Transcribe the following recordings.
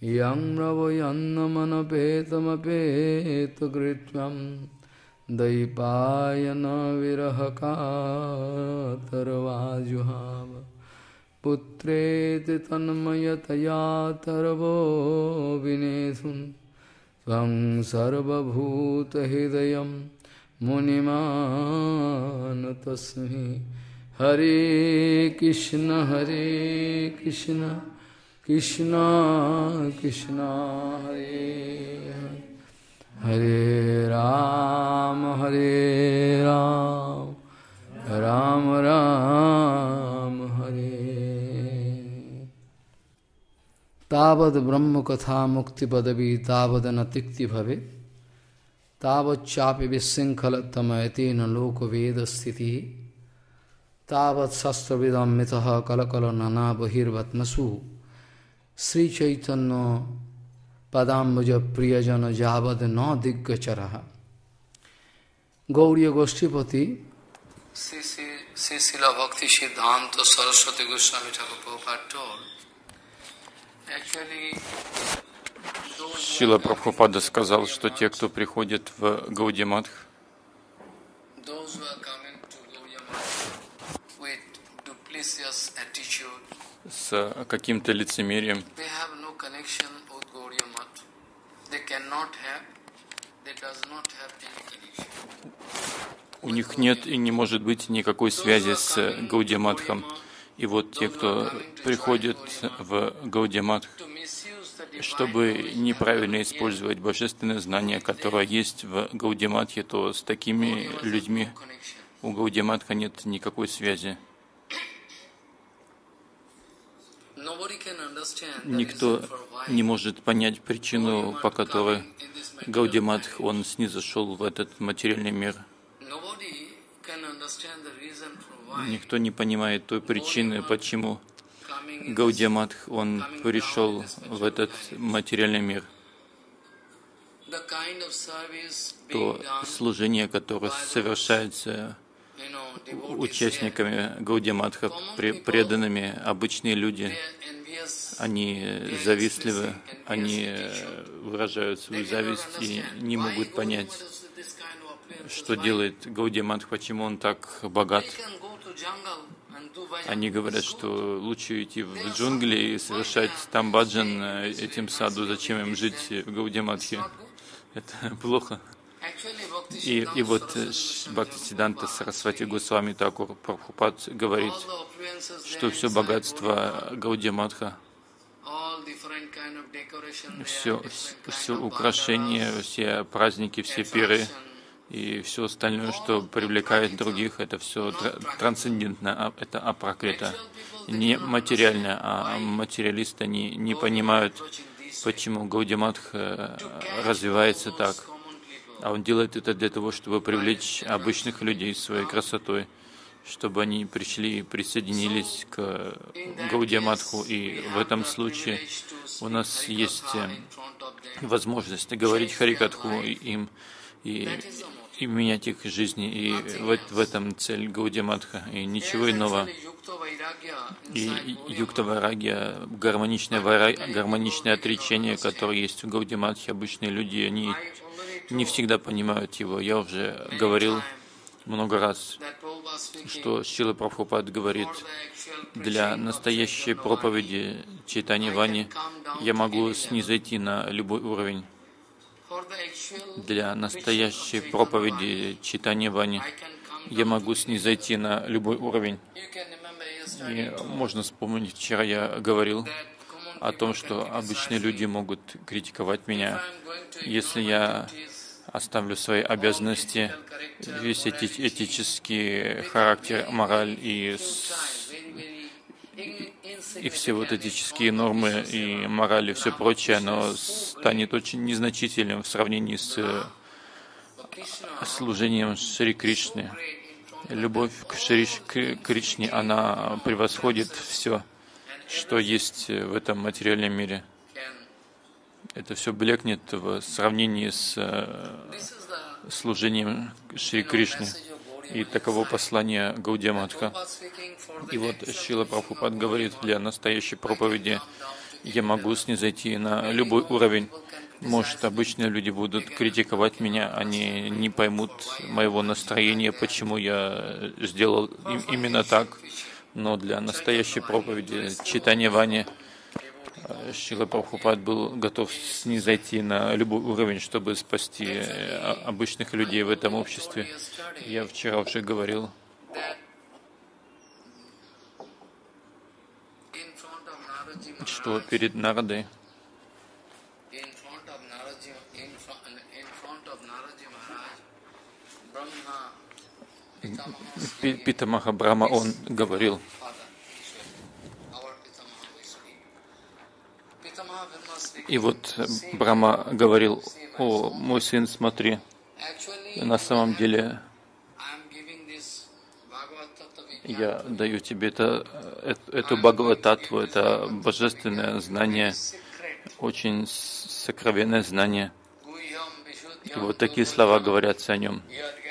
Yang bravayannamanapetamapetakrityam Daipayana virahakatarvajuhava Putreti tanmayataya tarvo vinesun Svam sarvabhuta hidayam munimanutasmi Hare Krishna Krishna Krishna Hare Hare Hare Ram Ram Ram Hare Tavad Brahma Katha Mukti Padavi Tavad Natikti Bhave Tavad Chapi Vissinkhalatama Etena Loko Veda Sthiti Tavat Sastravidam Mitaha Kalakala Nana Bahirvatmasu Sri Chaitanya Padambuja Priyajana Javad No Diggacharaha Gauriya Goshtipati Srila Bhakti Siddhanta Saraswati Goswami Thakur Prabhupada told actually Шрила Прабхупада сказал, что те, кто приходит в Гаудия Матх, с каким-то лицемерием, у них нет и не может быть никакой связи с Гаудия Матхом. И вот те, кто приходит в Гаудия Матх, чтобы неправильно использовать божественное знание, которое есть в Гаудия Матхе, то с такими людьми у Гаудия Матха нет никакой связи. Никто не может понять причину, по которой Гаудия Матх, он снизошел в этот материальный мир. Никто не понимает той причины, почему Гаудия Матх, он пришел в этот материальный мир. То служение, которое совершается участниками Гаудия Матха, преданными, обычные люди, они завистливы, они выражают свою зависть и не могут понять, что делает Гаудия Матх, почему он так богат. Они говорят, что лучше идти в джунгли и совершать там баджан этим саду, зачем им жить в Гаудия Матхе. Это плохо. И вот Бхактисиддханта Сарасвати Госвами Такур Прабхупад говорит, что все богатство Гаудия Матха, все украшения, все праздники, все пиры и все остальное, что привлекает других, это все трансцендентно, это апракрита, не материально, а материалисты не понимают, почему Гаудия Матх развивается так. А он делает это для того, чтобы привлечь обычных людей своей красотой, чтобы они пришли и присоединились к Гаудия Матху. И в этом случае у нас есть возможность говорить Харикатху им и менять их жизни. И в этом цель Гаудия Матха, и ничего иного. И юкта вайрагья, гармоничное отречение, которое есть в Гаудия Матхе, обычные люди, они не всегда понимают его. Я уже говорил много раз, что Шрила Прабхупад говорит, для настоящей проповеди Чайтанья Вани я могу снизойти на любой уровень. Для настоящей проповеди Чайтанья Вани я могу снизойти на любой уровень. И можно вспомнить, вчера я говорил о том, что обычные люди могут критиковать меня, если я оставлю свои обязанности, весь этический характер, мораль и все вот этические нормы и мораль и все прочее, оно станет очень незначительным в сравнении с служением Шри Кришне. Любовь к Шри Кришне, она превосходит все, что есть в этом материальном мире. Это все блекнет в сравнении с служением Шри Кришне. И таково послание Гаудия Матха. И вот Шрила Прабхупад говорит, для настоящей проповеди я могу снизойти на любой уровень. Может, обычные люди будут критиковать меня, они не поймут моего настроения, почему я сделал именно так. Но для настоящей проповеди читания Вани Шрила Прабхупад был готов снизойти на любой уровень, чтобы спасти обычных людей в этом обществе. Я вчера уже говорил, что перед Нарадой Питамаха Брахма, он говорил, и вот Брахма говорил: «О, мой сын, смотри, на самом деле я даю тебе эту Бхагавататтву, это божественное знание, очень сокровенное знание». И вот такие слова говорятся о нем.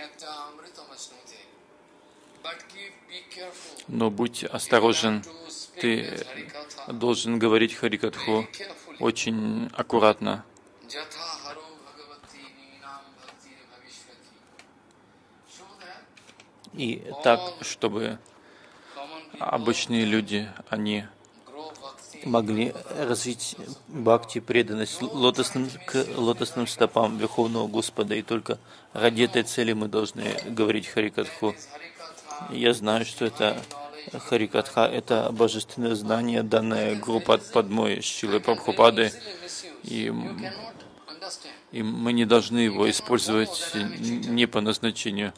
Но будь осторожен, ты должен говорить Харикатху очень аккуратно. И так, чтобы обычные люди, они могли развить бхакти, преданность к лотосным стопам Верховного Господа. И только ради этой цели мы должны говорить Харикатху. Я знаю, что это Харикатха — это божественное знание, данное группой Падмой Шрилой Прабхупады, и мы не должны его использовать не по назначению.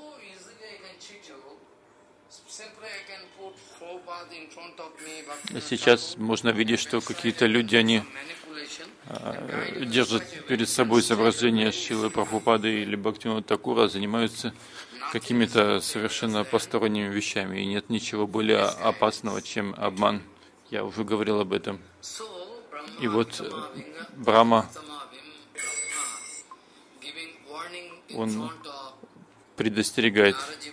Сейчас можно видеть, что какие-то люди, они держат перед собой изображение Шрилы Прабхупады или Бхактивинода Такура, занимаются какими-то совершенно посторонними вещами, и нет ничего более опасного, чем обман. Я уже говорил об этом. И вот Брахма, он предостерегает.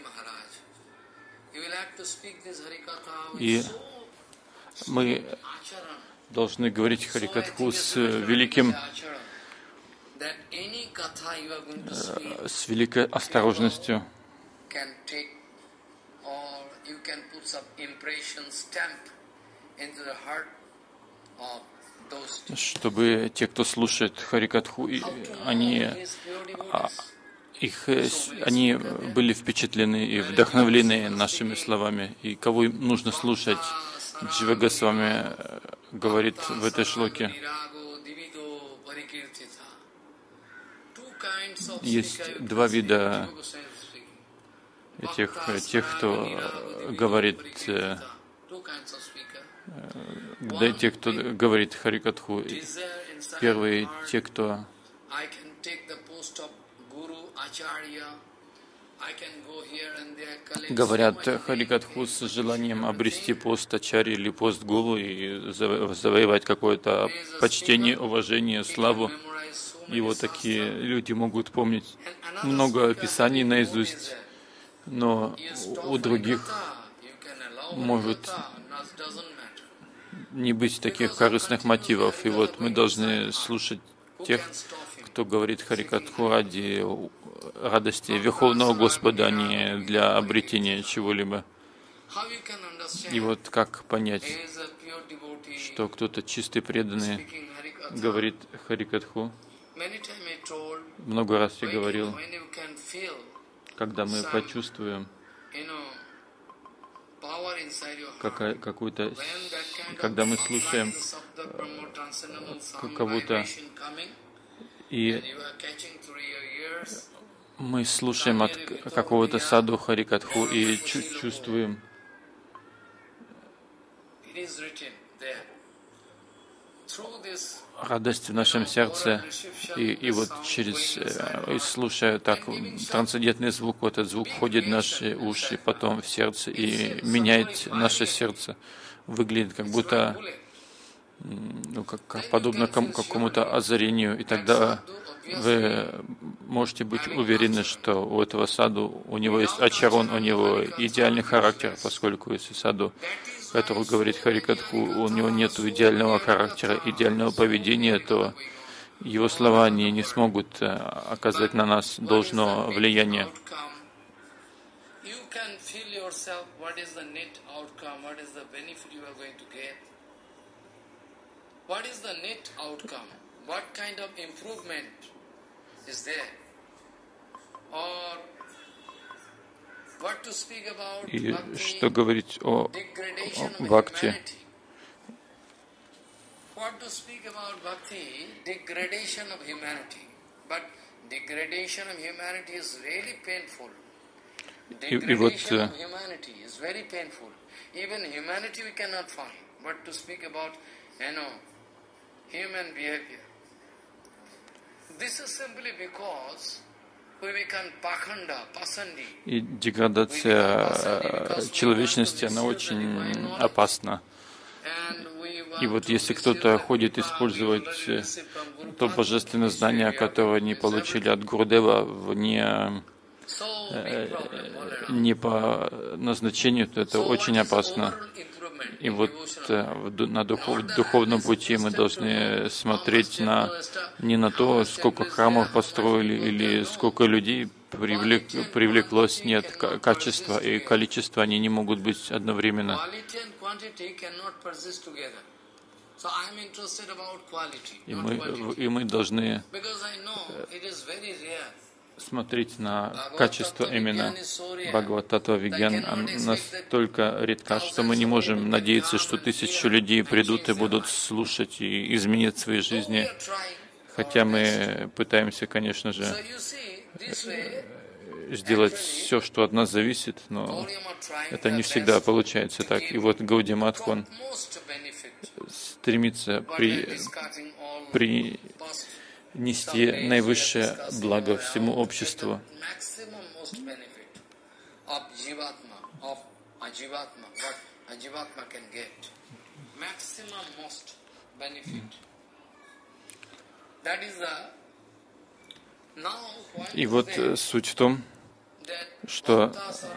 И мы должны говорить Харикатху с великой осторожностью, чтобы те, кто слушает Харикатху, они были впечатлены и вдохновлены нашими словами. И кого им нужно слушать, Джива Госвами говорит в этой шлоке. Есть два вида тех, кто говорит, тех, кто говорит Харикатху. Первые — те, кто говорят Харикатху с желанием обрести пост ачарьи или пост гуру и завоевать какое-то почтение, уважение, славу. И вот такие люди могут помнить много писаний наизусть, но у других может не быть таких корыстных мотивов. И вот мы должны слушать тех, кто говорит Харикатху ради радости Верховного Господа, а не для обретения чего-либо. И вот как понять, что кто-то чистый преданный говорит Харикатху? Много раз я говорил, когда мы почувствуем когда мы слушаем кого-то, и мы слушаем от какого-то саду Харикатху и чувствуем радость в нашем сердце, и вот слушая так трансцендентный звук, вот этот звук входит в наши уши, потом в сердце и меняет наше сердце. Выглядит как будто подобно какому-то озарению, и тогда вы можете быть уверены, что у этого саду, у него есть ачарон, у него идеальный характер, поскольку если саду который говорит Харикатху, у него нет идеального характера, идеального поведения, то его слова они не смогут оказать на нас должного влияния. И что говорить о бхакти? What to speak about bhakti? Degradation of humanity. But degradation of humanity is really painful. Degradation of humanity is very painful. Even humanity we cannot find. But to speak about, human behavior. This is simply because we become pakhanda, pasandi. И деградация человечности, она очень опасна. И вот если кто-то ходит использовать то божественное знание, которое они получили от Гурудева не по назначению, то это очень опасно. И вот на духовном пути мы должны смотреть не на то, сколько храмов построили или сколько людей привлеклось. Нет, качество и количество, они не могут быть одновременно. И мы должны смотреть на качество именно Бхагават-татва Вигьян настолько редка, что мы не можем надеяться, что 1000 людей придут и будут слушать и изменят свои жизни. Хотя мы пытаемся, конечно же, сделать все, что от нас зависит, но это не всегда получается так. И вот Гаудия Матх, он стремится принести наивысшее благо всему обществу. И вот суть в том, что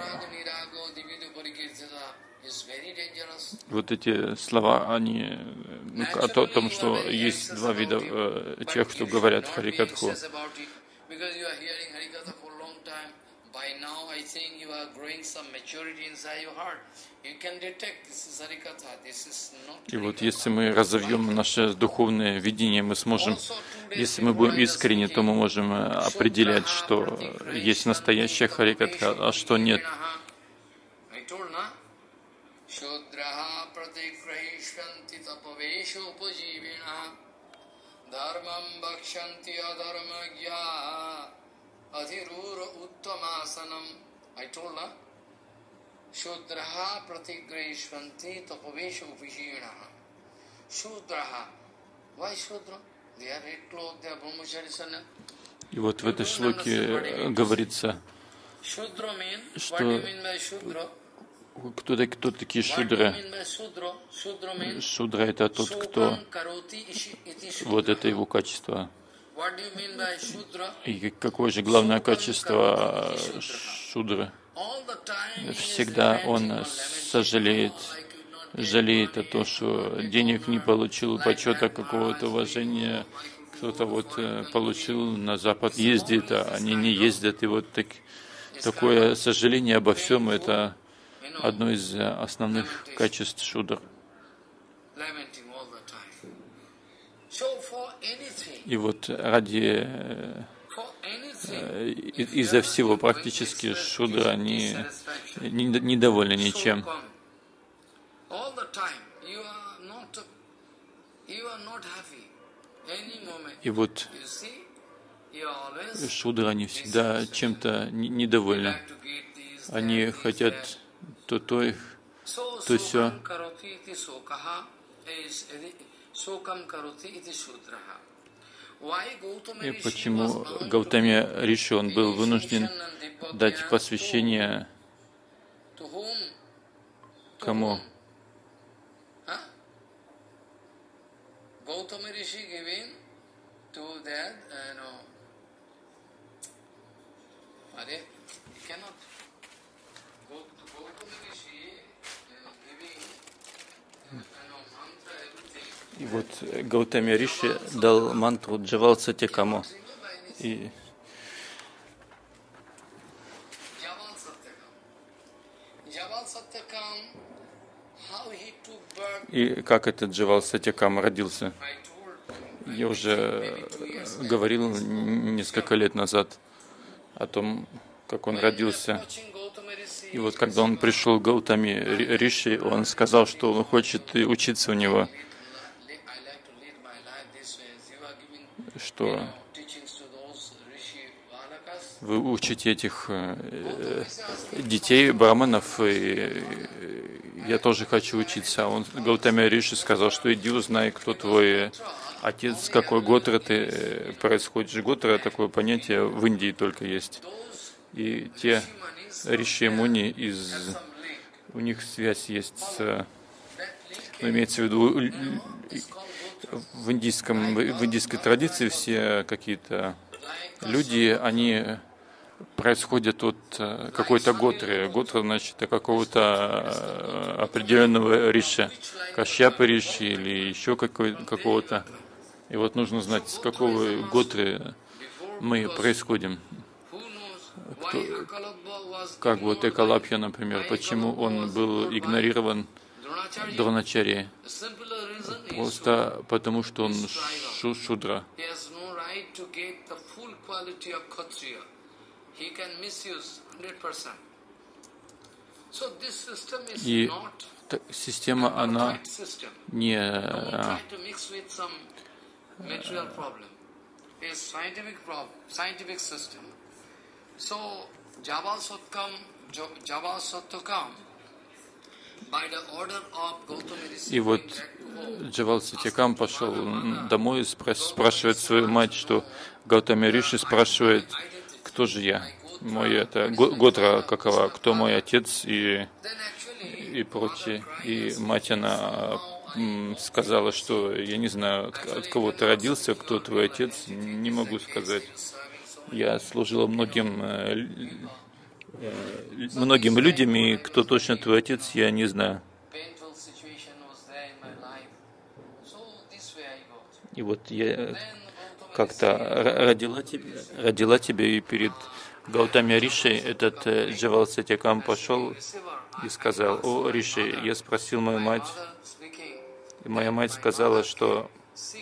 вот эти слова, они о том, что есть два вида тех, кто говорят Харикатху. И вот если мы разовьем наше духовное видение, мы сможем, если мы будем искренни, то мы можем определять, что есть настоящая Харикатха, а что нет. I told her, Shudraha pratigrahishvanti tapavesha upishinaha. Shudraha. Why Shudra? They are red clothed, they are brahmachari sana. И вот в этой шлоке говорится, что кто такие шудры? Шудра — это тот, кто... Вот это его качество. И какое же главное качество шудры? Всегда он жалеет о том, что денег не получил, почета, какого-то уважения. Кто-то вот получил, на Запад ездит, а они не ездят. И вот такое сожаление обо всем — это одно из основных качеств шудр. И вот из-за всего практически шудра они недовольны ничем. И вот шудра, они всегда чем-то недовольны. Они хотят то сё. И почему Гаутами Риши, он был вынужден дать посвящение кому? Gautama Rishi giving to that, he cannot. Gautama Rishi giving И вот Гаутами Риши дал мантру Джавал Сатьякаму. И как этот Джавал Сатьякам родился? Я уже говорил несколько лет назад о том, как он родился. И вот когда он пришел к Гаутами Риши, он сказал, что он хочет учиться у него, что вы учите этих детей, браманов, и я тоже хочу учиться. Он, Гаутами Риши, сказал, что иди узнай, кто твой отец, с какой готры ты происходишь. Готра — такое понятие в Индии только есть. И те Риши Муни, у них связь есть с... Ну, имеется в виду, в индийской традиции все какие-то люди, они происходят от какой-то готры. Готра, значит, от какого-то определенного риши, Кашьяпа риши или еще какого-то. И вот нужно знать, с какого готры мы происходим. Как вот Экалабхья, например, почему он был игнорирован Дроначарьей? Просто потому, что он шудра. И система, она не И вот Джавал Сатьякам пошел домой и спрашивает свою мать, что Гаутами Риши спрашивает, кто же я? Мой это Готра какова, кто мой отец и прочее. И мать, она сказала, что я не знаю, от кого ты родился, кто твой отец, не могу сказать. Я служила многим людям, и кто точно твой отец, я не знаю. И вот я как-то родила тебя, и перед Гаутами Риши этот Джавал Сатьякам пошел и сказал: «О, Риши, я спросил мою мать, и моя мать сказала, что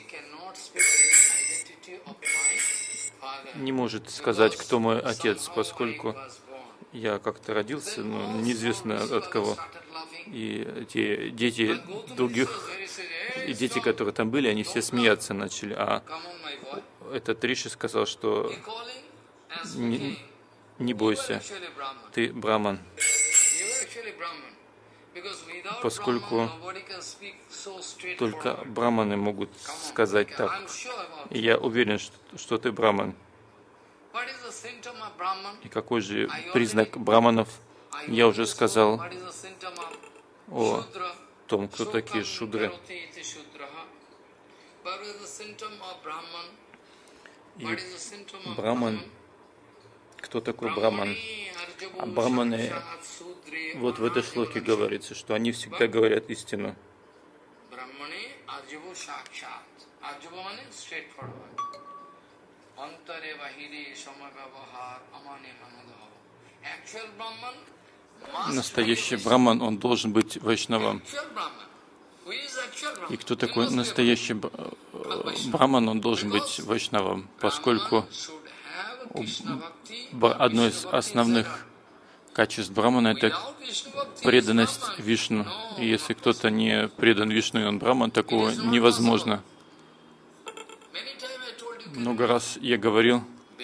не может сказать, кто мой отец, поскольку я как-то родился, но неизвестно от кого. И те дети других, и дети, которые там были, они все смеяться начали. А этот Риши сказал, что не бойся, ты браман. Поскольку только браманы могут сказать так. И я уверен, что ты браман. И какой же признак браманов? Я уже сказал о том, кто такие шудры. И браман, кто такой браман? А браманы, вот в этой шлоке говорится, что они всегда говорят истину. Настоящий браман, он должен быть вайшнавом. И кто такой настоящий браман, он должен быть вайшнавом, поскольку одно из основных качеств брамана — это преданность Вишну. И если кто-то не предан Вишну, и он браман, такого невозможно. Много раз я говорил,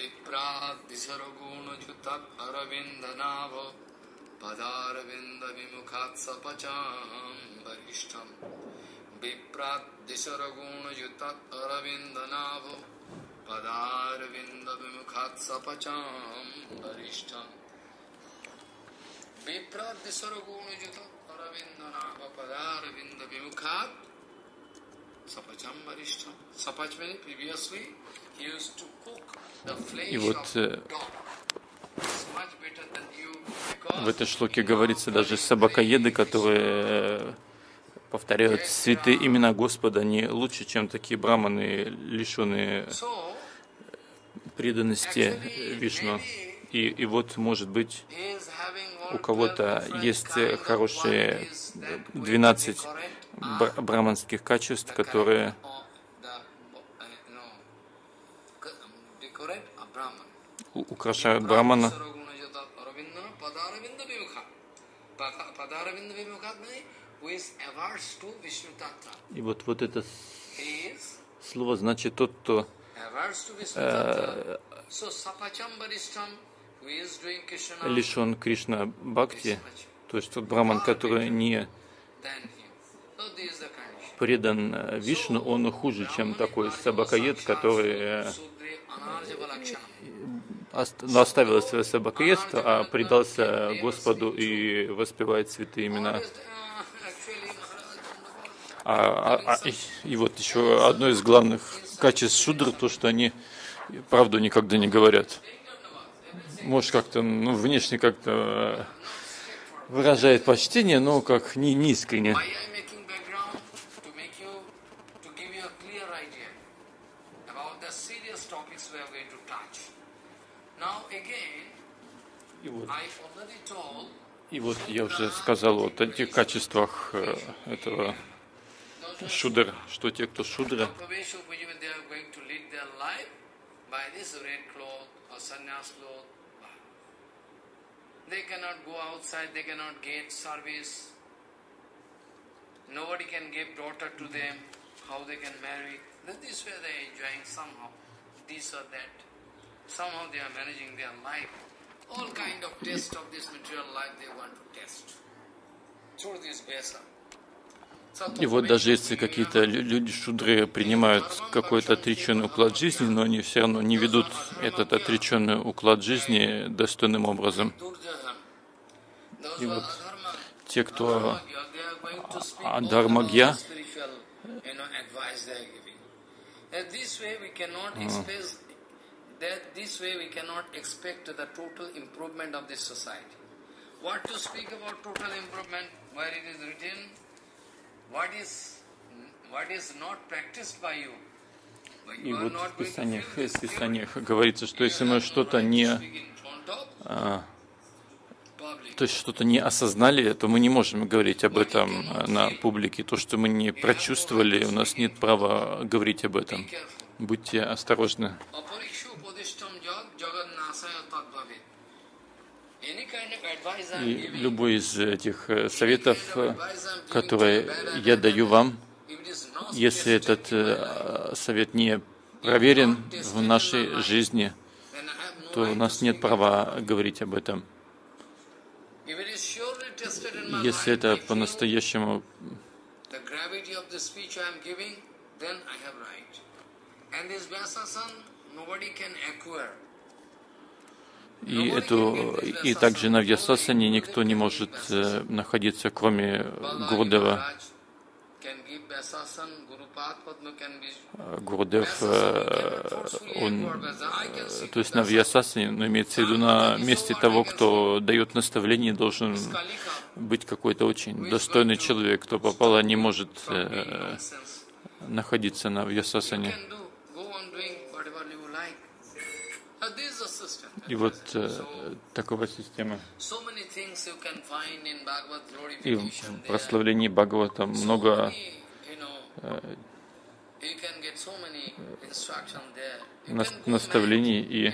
и вот в этой шлоке говорится, даже собакоеды, которые повторяют святые имена Господа, не лучше, чем такие браманы, лишенные преданности Вишну. И вот, может быть, у кого-то есть хорошие 12 браманских качеств, которые украшают брамана. И вот это слово значит тот, кто лишен Кришна Бхакти, то есть тот браман, который не предан Вишну, он хуже, чем такой собакоед, который оставил свое собакоедство, а предался Господу и воспевает святые имена. И вот еще одно из главных качеств шудр, то, что они правду никогда не говорят. Может, как-то, внешне как-то выражает почтение, но как не искренне. И вот я уже сказал вот о тех качествах этого шудра, что те, кто шудра, they cannot go outside, they cannot get service. Nobody can give daughter to them. How they can marry? This way they are enjoying somehow, this or that. Somehow they are managing their life. All kind of test of this material life they want to test through this besa. И вот даже если какие-то люди шудры принимают какой-то отреченный уклад жизни, но они все равно не ведут этот отреченный уклад жизни достойным образом. И вот те, кто адхармагья, и вот в Писаниях говорится, что если мы что-то то есть что-то не осознали, то мы не можем говорить об этом на публике. То, что мы не прочувствовали, у нас нет права говорить об этом. Будьте осторожны. И любой из этих советов, которые я даю вам, если этот совет не проверен в нашей жизни, то у нас нет права говорить об этом. Если это по-настоящему и также на Вьясасане никто не может находиться, кроме Гурудева. Гурудев, он, то есть на Вьясасане, но имеется в виду на месте того, кто дает наставление, должен быть какой-то очень достойный человек. Кто попало, не может находиться на Вьясасане. И вот такова система. И в прославлении Бхагавата много наставлений и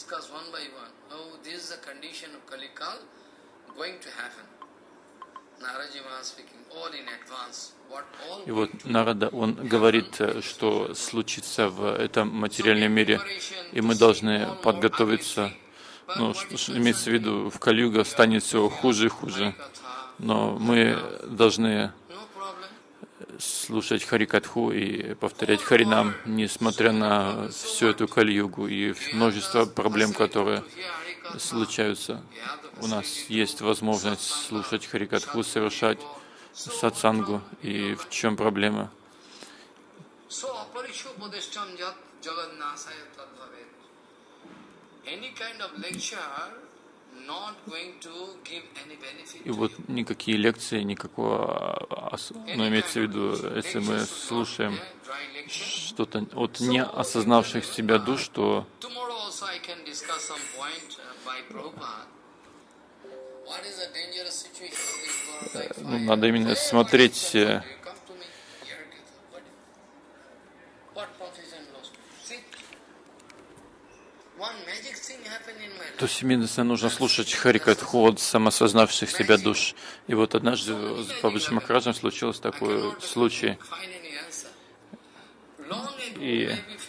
вот Нарада, он говорит, что случится в этом материальном мире, и мы должны подготовиться. Ну, что имеется в виду, в Кали-юга станет все хуже и хуже, но мы должны слушать Харикатху и повторять Харинам, несмотря на всю эту Кали-югу и множество проблем, которые случаются. У нас есть возможность слушать Харикатху, совершать сатсангу. И в чем проблема? И вот никакие лекции, никакого, но имеется в виду, если мы слушаем что-то от неосознавших себя душ, то надо именно смотреть, то есть именно нужно слушать Харикатху от самосознавших себя душ. И вот однажды с Бабаджи Махараджем случился такой случай. И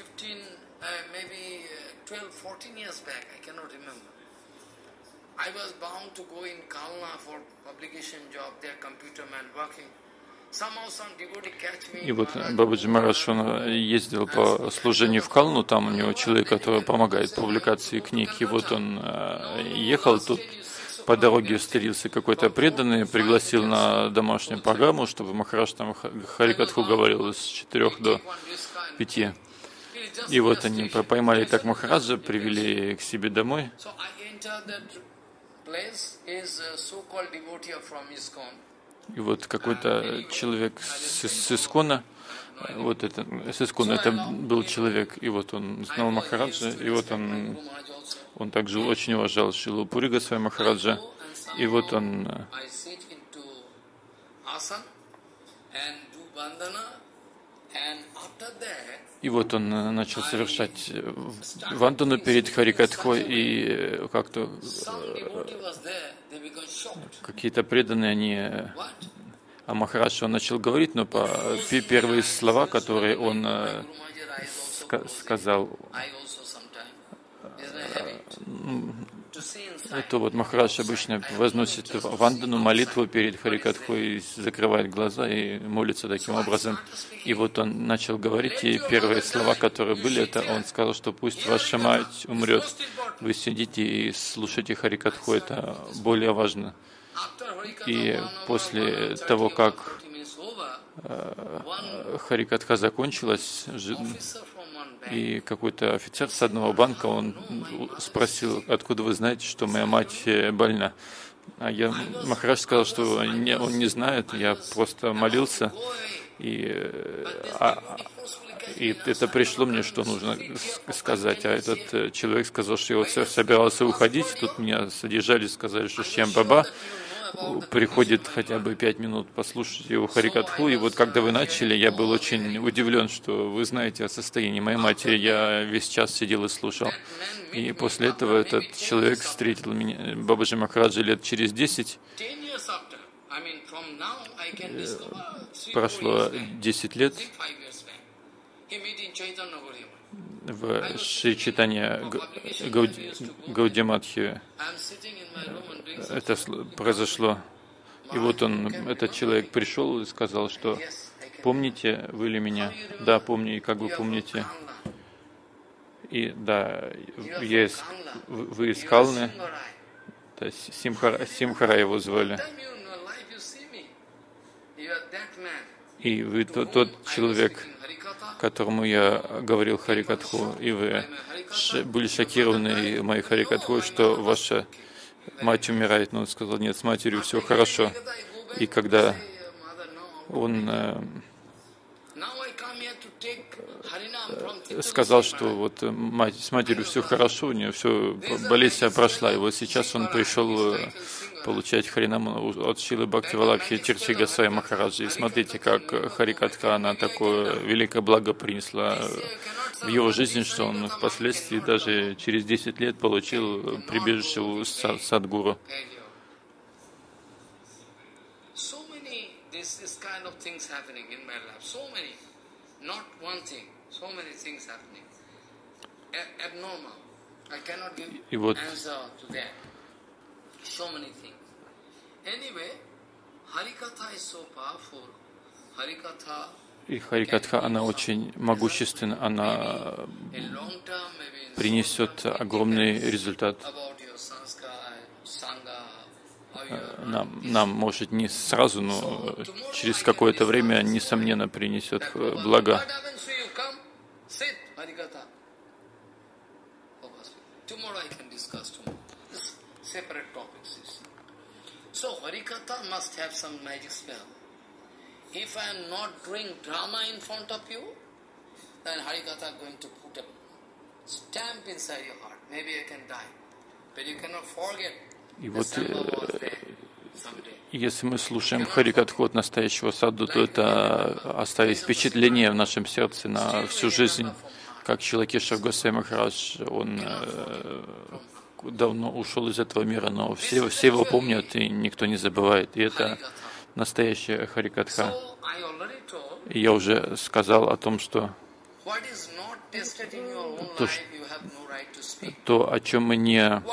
И вот Бабаджи Махарадж, он ездил по служению в Калну, там у него человек, который помогает публикации книг, и вот он ехал тут, по дороге встретился какой-то преданный, пригласил на домашнюю программу, чтобы Махарадж там Харикатху говорил с 4 до 5. И вот они поймали так Махараджа, привели к себе домой. И вот какой-то человек с Искона, вот это, с Искона, это был человек, и вот он знал Махараджа, и вот он также очень уважал Шрилу Пури Госвами Махараджа, и вот он начал совершать вандану перед Харикатхой, и как-то какие-то преданные, а Махарадж, он начал говорить, но первые слова, которые он сказал, это вот Махарадж обычно возносит вандану, молитву перед Харикатхой, закрывает глаза и молится таким образом. И вот он начал говорить, и первые слова, которые были, это он сказал, что пусть ваша мать умрет, вы сидите и слушайте Харикатху, это более важно. И после того, как Харикатха закончилась, и какой-то офицер с одного банка, он спросил, откуда вы знаете, что моя мать больна. А Махарадж сказал, что он не знает, я просто молился, и это пришло мне, что нужно сказать. А этот человек сказал, что я собирался уходить, тут меня задержали, сказали, что Шьям Баба приходит хотя бы 5 минут послушать его Харикатху. И вот когда вы начали, я был очень удивлен, что вы знаете о состоянии моей матери. Я весь час сидел и слушал. И после этого этот человек встретил меня, Бабаджи Махараджа, лет через 10. Прошло 10 лет. В Шри Чайтанья Гаудия-матхе это произошло. И вот этот человек пришел и сказал, что помните вы ли меня? Да, помню, и как вы помните. И да, вы из Калны, Симхара его звали. И вы тот человек, которому я говорил Харикатху, и вы были шокированы моей Харикатхой, что ваша мать умирает. Но он сказал, нет, с матерью все хорошо. И когда он сказал, что вот с матерью все хорошо, у нее все, болезнь вся прошла, и вот сейчас он пришел получать Харинам от Шрилы Бхактивалабхи Тирти Госвами Махараджа. И смотрите, как Харикатха, она такое великое благо принесла в его жизнь, что он впоследствии даже через 10 лет получил прибежище у Садгуру. И вот и Харикатха, она очень могущественна, она принесет огромный результат. Нам, может, не сразу, но через какое-то время, несомненно, принесет блага. separate topics. So Harikatha must have some magic spell. If I am not doing drama in front of you, then Harikatha is going to put a stamp inside your heart. Maybe I can die, but you cannot forget. И вот если мы слушаем Харикатху от настоящего саду, то это оставит впечатление в нашем сердце на всю жизнь. Как Чилакешва Госвами Махарадж, он давно ушел из этого мира, но все его помнят, и никто не забывает. И это настоящая Харикатха. И я уже сказал о том, что то, о чем мы не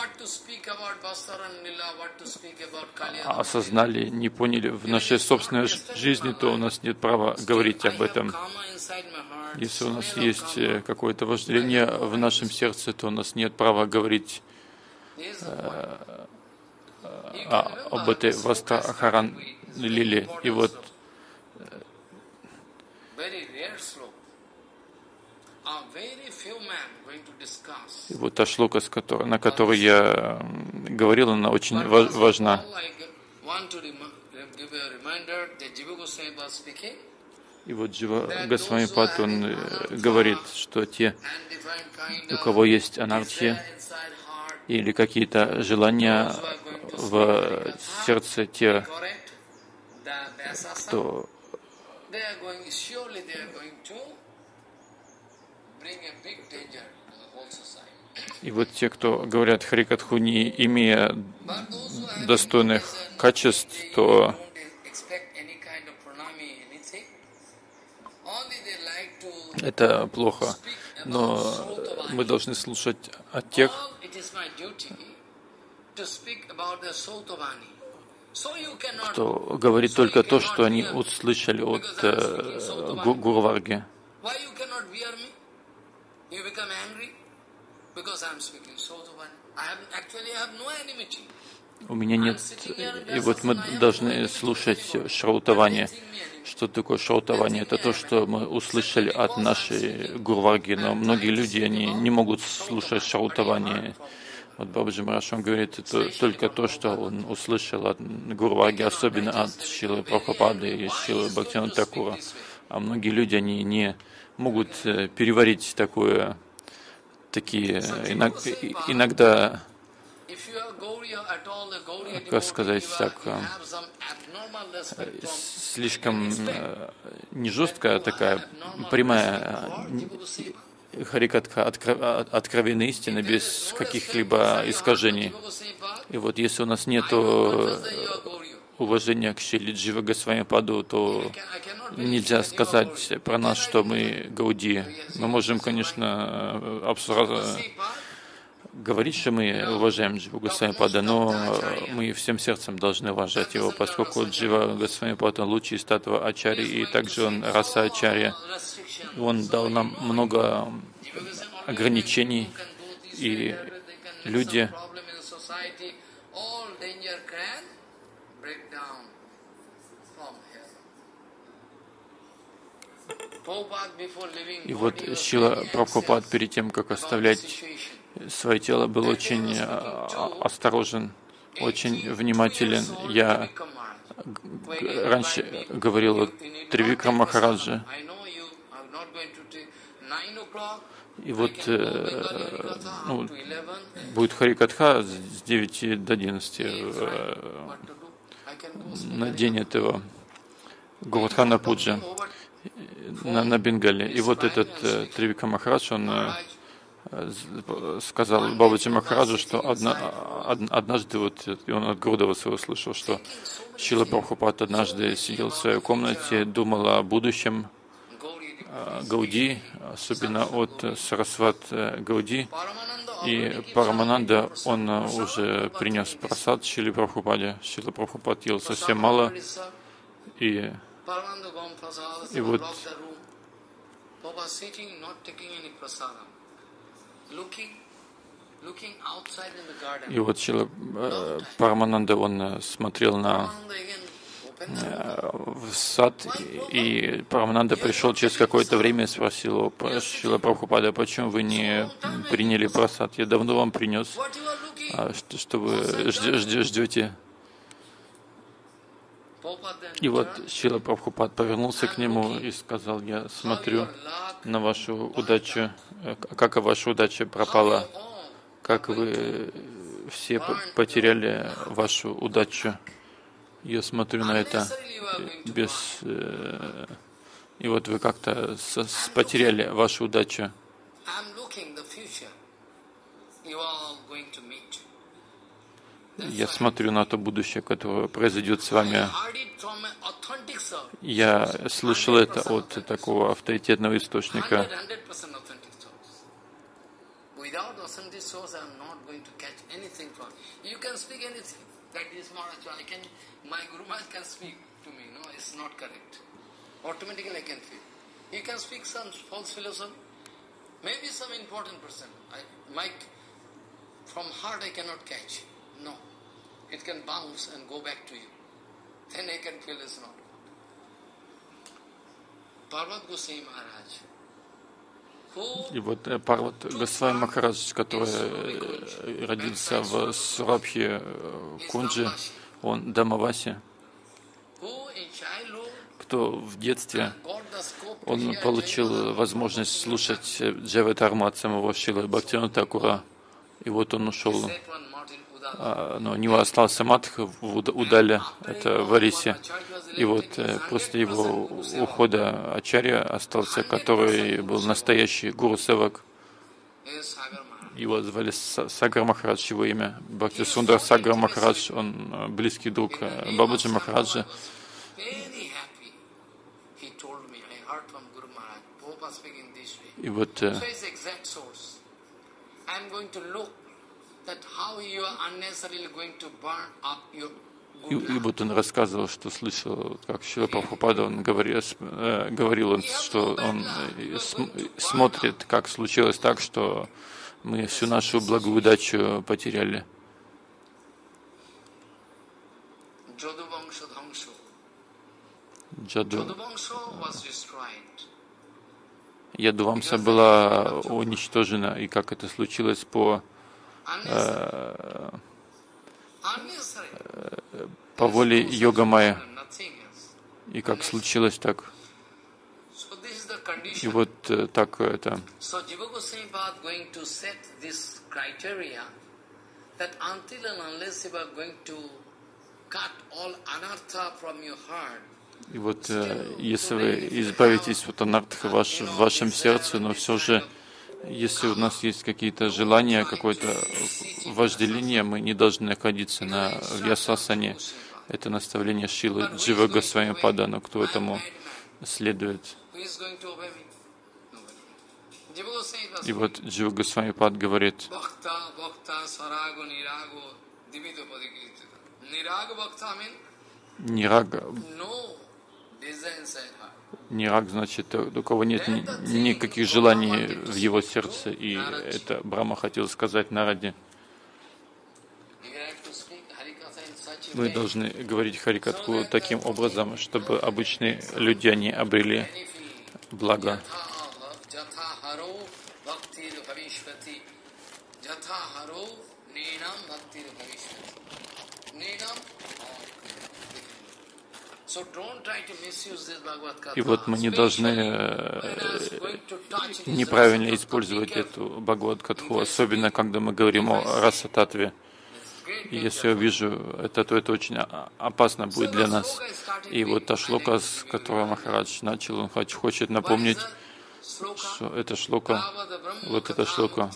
осознали, не поняли в нашей собственной жизни, то у нас нет права говорить об этом. Если у нас есть какое-то вожделение в нашем сердце, то у нас нет права говорить об этой Вастрахаран лиле. И вот та шлока, на которой я говорил, она очень важна. И вот Джива Госвами-пад, он говорит, что те, у кого есть анархия или какие-то желания в сердце, те, кто и вот те, кто говорят Харикатху, не имея достойных качеств, то это плохо. Но мы должны слушать от тех, кто говорит только то, что они услышали от Гуру Варги. У меня нет... И вот мы должны слушать Шраутавани. Что такое Шраутавани? Это то, что мы услышали от нашей Гурварги, но многие люди, они не могут слушать Шраутавани. Вот Бабаджи Махарадж, он говорит, это только то, что он услышал от Гурварги, особенно от Шрилы Прабхупады и Шрилы Бхактивинода Thакура. А многие люди, они не могут переварить такие иногда, как сказать так, слишком не жесткая, такая прямая Харикатха, откровенная истина, без каких-либо искажений. И вот если у нас нет уважения к Шриле Джива Госвами-паду, то нельзя сказать про нас, что мы гауди. Мы можем, конечно, говорить, что мы уважаем Дживу Госвами-пада, но мы всем сердцем должны уважать его, поскольку Джива Госвами-пад лучший из татва ачарьи, и также он раса ачарья. Он дал нам много ограничений, и люди и вот Шрила Прабхупад перед тем, как оставлять свое тело, был очень осторожен, очень внимателен. Я раньше говорил о Тривикрам Махараджи. И вот будет Харикатха с 9 до 11 на день этого Говардхана Пуджи на Бенгале. И вот этот Тривикрам Махарадж, он сказал Бабаджи Махараджу, что однажды, вот, и он от Гурудева своего слышал, что Шрила Прабхупад однажды сидел в своей комнате, думал о будущем Гауди, особенно от Сарасват Гауди, и Парамананда, он уже принес прасад Шриле Прабхупаде. Шрила Прабхупад ел совсем мало, и вот Шрила Парамананда, он смотрел в сад, и Парамананда пришел через какое-то время и спросил у Шрила Прабхупада, почему вы не приняли прасад? Я давно вам принес. что вы ждете. И вот Шрила Прабхупад повернулся к нему и сказал: я смотрю на вашу удачу, как ваша удача пропала, как вы все потеряли вашу удачу. Я смотрю на это без... И вот вы как-то потеряли вашу удачу. Я смотрю на то будущее, которое произойдет с вами. Я слышал это от такого авторитетного источника. Automatically I can feel. You can speak some false philosophy. Maybe some important person. From heart I cannot catch. No. It can bounce and go back to you. Then I can feel it's not. Parvat Goswami Maharaj. И вот Парват Госвами Махарадж, который родился в Сурабхи Кунджи, он Дамаваси, кто в детстве он получил возможность слушать Джаватарму от самого Шрилы Бхактивинода Thakura, и вот он ушел, но у него остался Мадх в Удале, это в Орисе, и вот после его ухода Ачарья остался, который был настоящий Гуру Севак. Его звали Сагар Махарадж, его имя Бхакти Сундар Сагар Махарадж, он близкий друг Бабаджи Махараджа. И вот он рассказывал, что слышал, как Шрила Прабхупада, он говорил, что он смотрит, как случилось так, что мы всю нашу благую удачу потеряли. Ядувамса была уничтожена, и как это случилось по воле Йога-майя, и как случилось так. И вот так это. И вот если вы избавитесь от анартха в вашем сердце, но все же, если у нас есть какие-то желания, какое-то вожделение, мы не должны находиться на вьясасане. Это наставление Шрилы Джива Госвами Пада, но кто этому следует? И вот Джива Госвами Пад говорит: нирага. Нираг значит, у кого нет никаких желаний в его сердце, и это Брахма хотел сказать Нараде. Мы должны говорить Харикатху таким образом, чтобы обычные люди, они обрели благо. И вот мы не должны неправильно использовать эту Бхагавад-катху, особенно когда мы говорим о Раса-татве. И если я вижу это, то это очень опасно будет для нас. И вот та шлока, с которой Махарадж начал, он хочет напомнить, что эта шлока, вот эта шлока,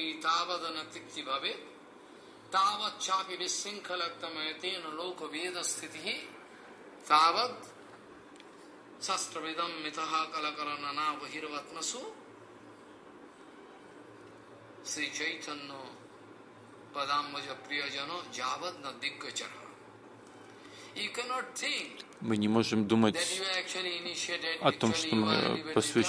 мы не можем думать о том, что мы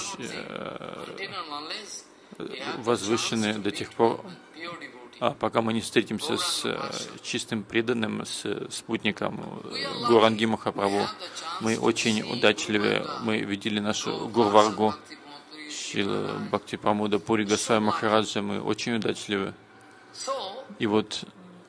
возвышены до тех пор, пока мы не встретимся с чистым преданным, с спутником Гуранги Махапрабху. Мы очень удачливы. Мы видели нашу Гурваргу, Шрила Бхакти Прамода Пури Госвами Махараджа. Мы очень удачливы. И вот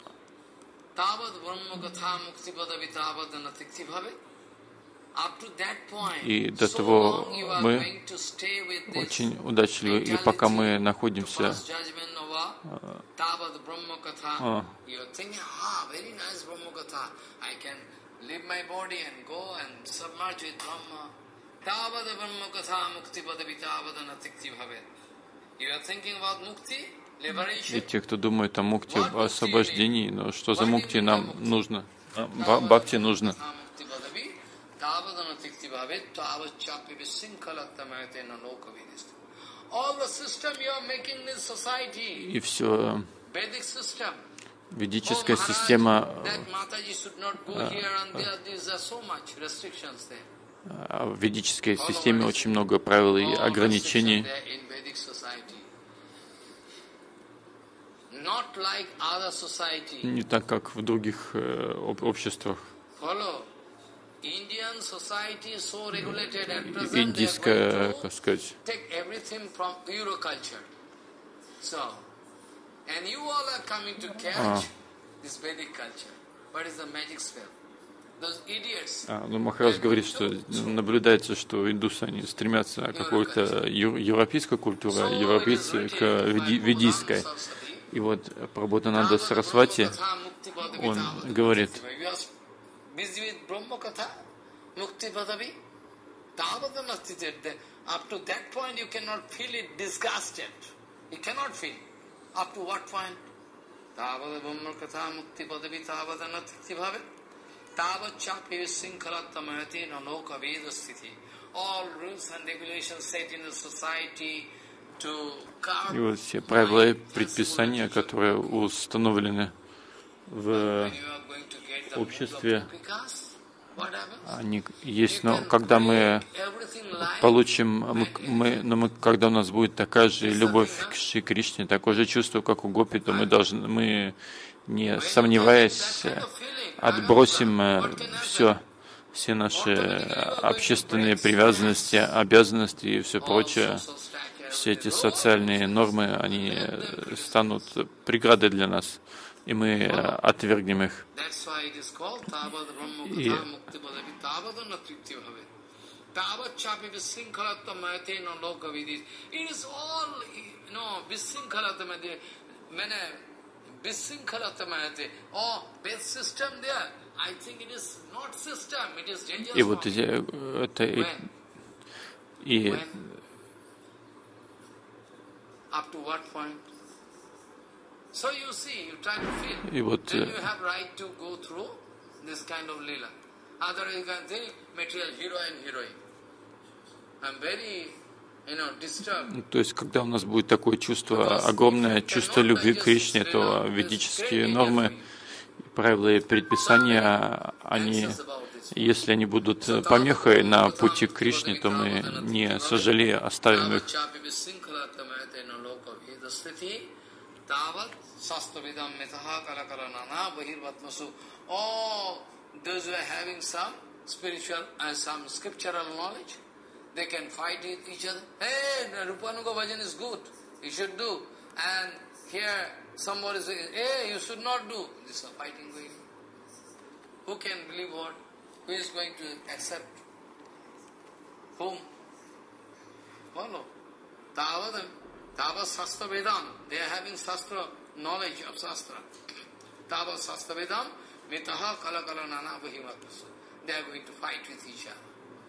и до того мы очень удачливы, и пока мы находимся и те, кто думает о мукти, об освобождении, но что за мукти нам нужно? Бхакти нужно. И все ведическая система, в ведической системе очень много правил и ограничений. Не так, как в других обществах. Индийская, как сказать, ну, Махарадж говорит, что наблюдается, что индусы, они стремятся к какой-то европейской культуре, а европейцы к ведийской. И вот Прабхутананда Сарасвати, он говорит, и вот все правила и предписания, которые установлены в обществе, они есть, но когда мы получим, когда у нас будет такая же любовь к Шри Кришне, такое же чувство, как у гопи, то мы, не сомневаясь, отбросим все наши общественные привязанности, обязанности и все прочее. Все эти социальные нормы, они станут преградой для нас, и мы отвергнем их. И вот это и вот то есть, когда у нас будет такое чувство, огромное чувство любви к Кришне, то ведические нормы, правила и предписания, они, если они будут помехой на пути к Кришне, то мы, не сожалея, оставим их. Those who are having some spiritual and some scriptural knowledge, they can fight with each other. Hey, Rupanuga Bhajan is good, you should do. And here somebody says, hey, you should not do. This is a fighting going. Who can believe what? Who is going to accept? Whom? Follow. Tava Sastra Vedam. They are having Sastra knowledge of Sastra. Tava Sastra Vedam. They are going to fight with each other.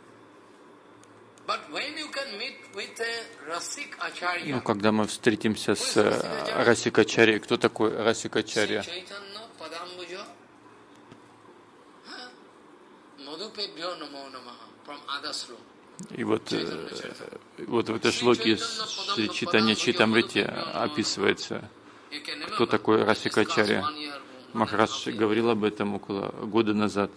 But when you can meet with a Rasik Acharya, ну, когда мы встретимся с Расикачарьей, кто такой Расикачарья? И вот в этой шлоке Чайтанья Чайтамрити описывается, кто такой Расикачарья. Махарадж говорил об этом около года назад.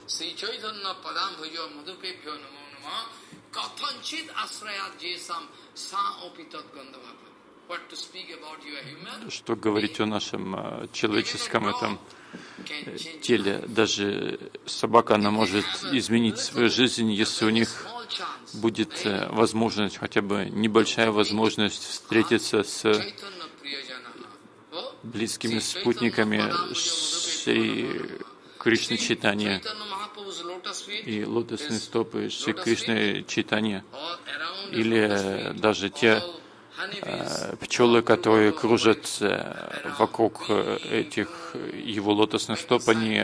Что говорить о нашем человеческом этом теле? Даже собака, она может изменить свою жизнь, если у них будет возможность, хотя бы небольшая возможность встретиться с близкими спутниками Шри Кришны Чайтанья и лотосные стопы Шри Кришны Чайтанья, или даже те пчелы, которые кружат вокруг этих его лотосных стоп, они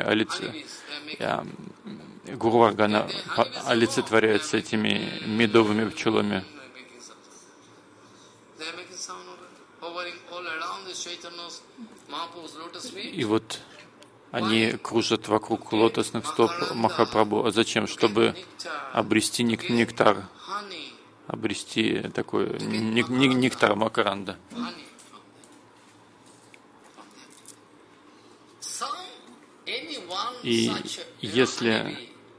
Гуру Варгана олицетворяются этими медовыми пчелами. И вот они кружат вокруг лотосных стоп Махапрабху. А зачем? Чтобы обрести нектар, обрести такой нектар Макаранда. И если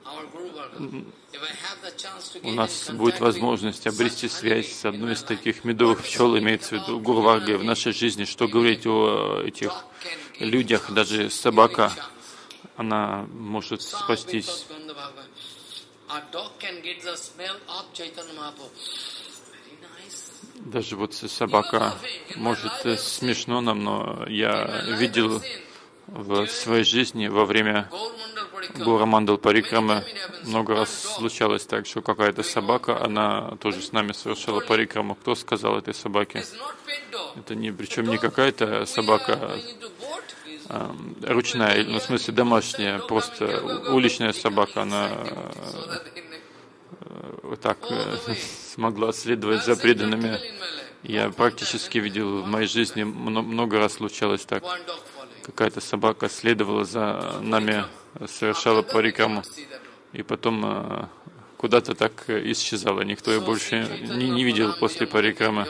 у нас будет возможность обрести связь с одной из таких медовых пчел, имеется в виду Гуру Варгой в нашей жизни, что говорить о этих людях, даже собака, она может спастись. Даже вот собака, может, смешно нам, но я видел в своей жизни во время Гаурамандал Парикрамы много раз случалось так, что какая-то собака, она тоже с нами совершала парикраму. Кто сказал этой собаке? Это причем не какая-то собака ручная, ну, в смысле домашняя, просто уличная собака, она вот так смогла следовать за преданными. Я практически видел в моей жизни, много раз случалось так. Какая-то собака следовала за нами, совершала парикраму, и потом куда-то так исчезала. Никто ее больше не видел после парикрамы.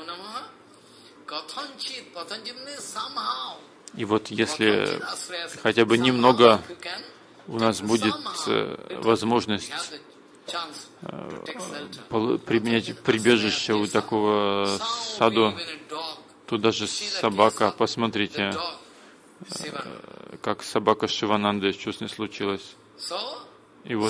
И вот если хотя бы немного у нас будет возможность применять прибежище у такого саду, то даже собака, посмотрите, как собака Шивананды, что с ней случилось. И вот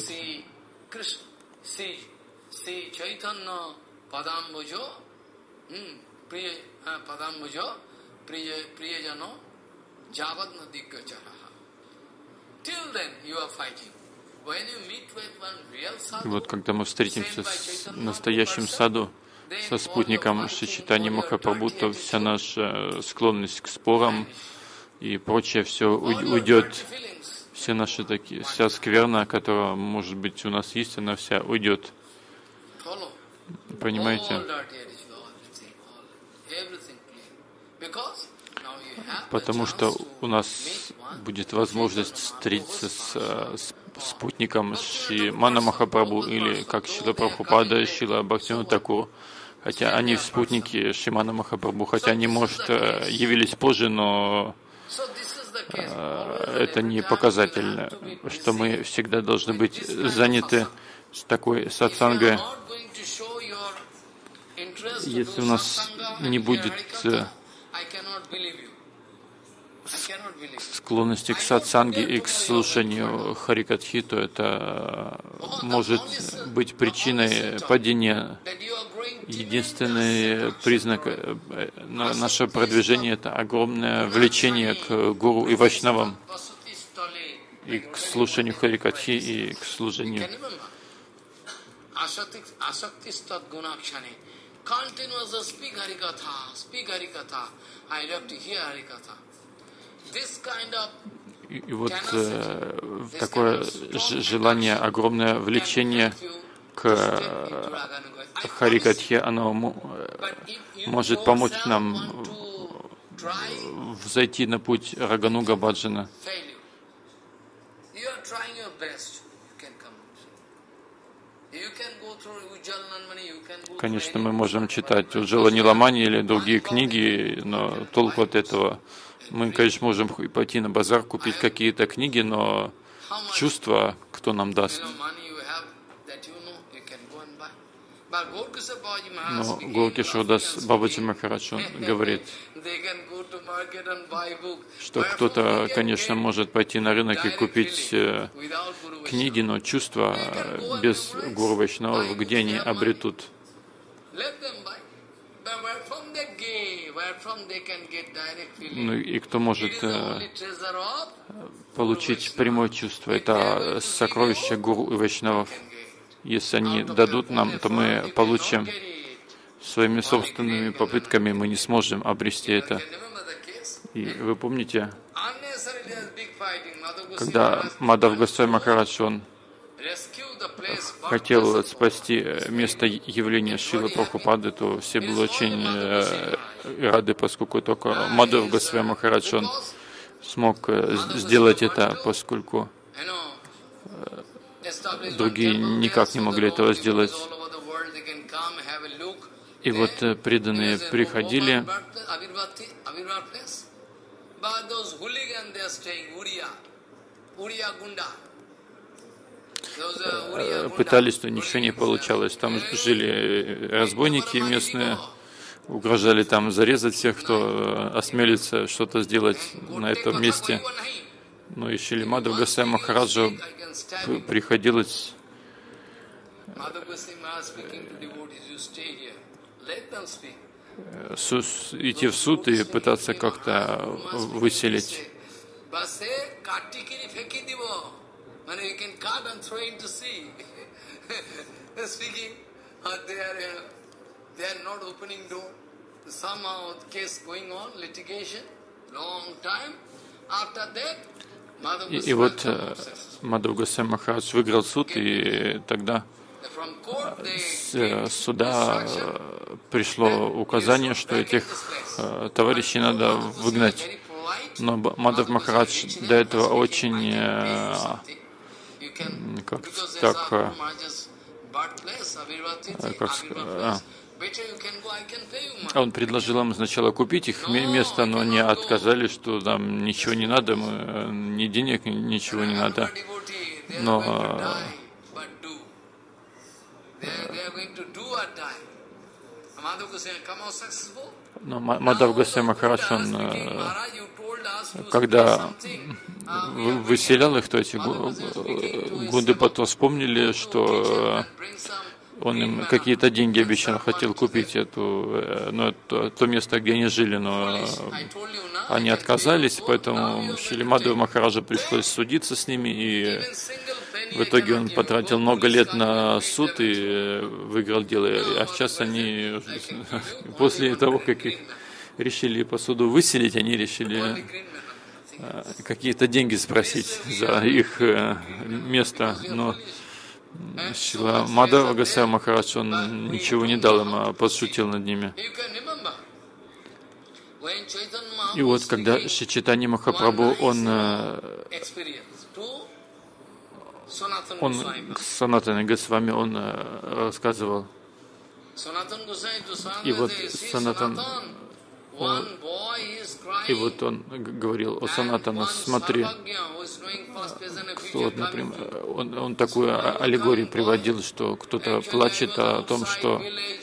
и вот когда мы встретимся с настоящим саду, со спутником Шри Чайтаньи Махапрабху, то вся наша склонность к спорам и прочее все уйдет, все наши такие, вся скверна, которая, может быть, у нас есть, она вся уйдет. Понимаете? Потому что у нас будет возможность встретиться с спутником Шримана Махапрабху, или как Шрила Прабхупада и Шрила Бхактивинода Такур, хотя они спутники Шримана Махапрабху, хотя они, может, явились позже, но это не показатель, что мы всегда должны быть заняты с такой сатсангой. Если у нас не будет склонности к сатсанге и к слушанию Харикатхи, то это может быть причиной падения. Единственный признак нашего продвижения — это огромное влечение к гуру и вайшнавам, и к слушанию Харикатхи, и к служению. И вот такое желание, огромное влечение к Харикатхе, оно может помочь нам взойти на путь Рагануга Баджана. Конечно, мы можем читать Уджала Ниламани или другие книги, но толку от этого. Мы, конечно, можем пойти на базар, купить какие-то книги, но чувства кто нам даст? Но Гауракишордас Бабаджи Махарадж говорит, что кто-то, конечно, может пойти на рынок и купить книги, но чувства без Гуру Вайшнавов, где они обретут? Ну и кто может получить прямое чувство, это сокровище гуру и вайшнавов. Если они дадут нам, то мы получим. Своими собственными попытками мы не сможем обрести это. И вы помните, когда Мадхав Госвами Махарадж, он хотел спасти место явления Шрилы Прабхупады, то все были очень рады, поскольку только Мадхав Госвами Махарадж, он смог сделать это, поскольку другие никак не могли этого сделать. И вот преданные приходили, пытались, но ничего не получалось. Там жили разбойники местные, угрожали там зарезать всех, кто осмелится что-то сделать на этом месте. Но и Шрила Мадхава Госвами Махараджу приходилось идти в суд и пытаться как-то выселить. И вот Мадхав Госвами Махарадж выиграл суд, и тогда с суда пришло указание, что этих товарищей надо выгнать. Но Мадхав Махарадж до этого очень он предложил им сначала купить их место, но они отказали, что нам ничего не надо, ни денег, ничего не надо. Но Мадхав Госвами Махарадж, он, когда выселял их, то эти гунды потом вспомнили, что он им какие-то деньги обещал, хотел купить то место, где они жили, но они отказались, поэтому Шриле Мадхаву Махараджу пришлось судиться с ними, и в итоге он потратил много лет на суд и выиграл дело. А сейчас они, после того, как их решили по суду выселить, они решили какие-то деньги спросить за их место. Но Шрила Мадхава Госвами Махарадж, он ничего не дал им, а подшутил над ними. И вот когда Шри Чайтанья Махапрабху, он Санатана Госвами, он рассказывал. И вот Санатан, он говорил: о Санатана, смотри, вот, например, он такую аллегорию приводил, что кто-то плачет о том, что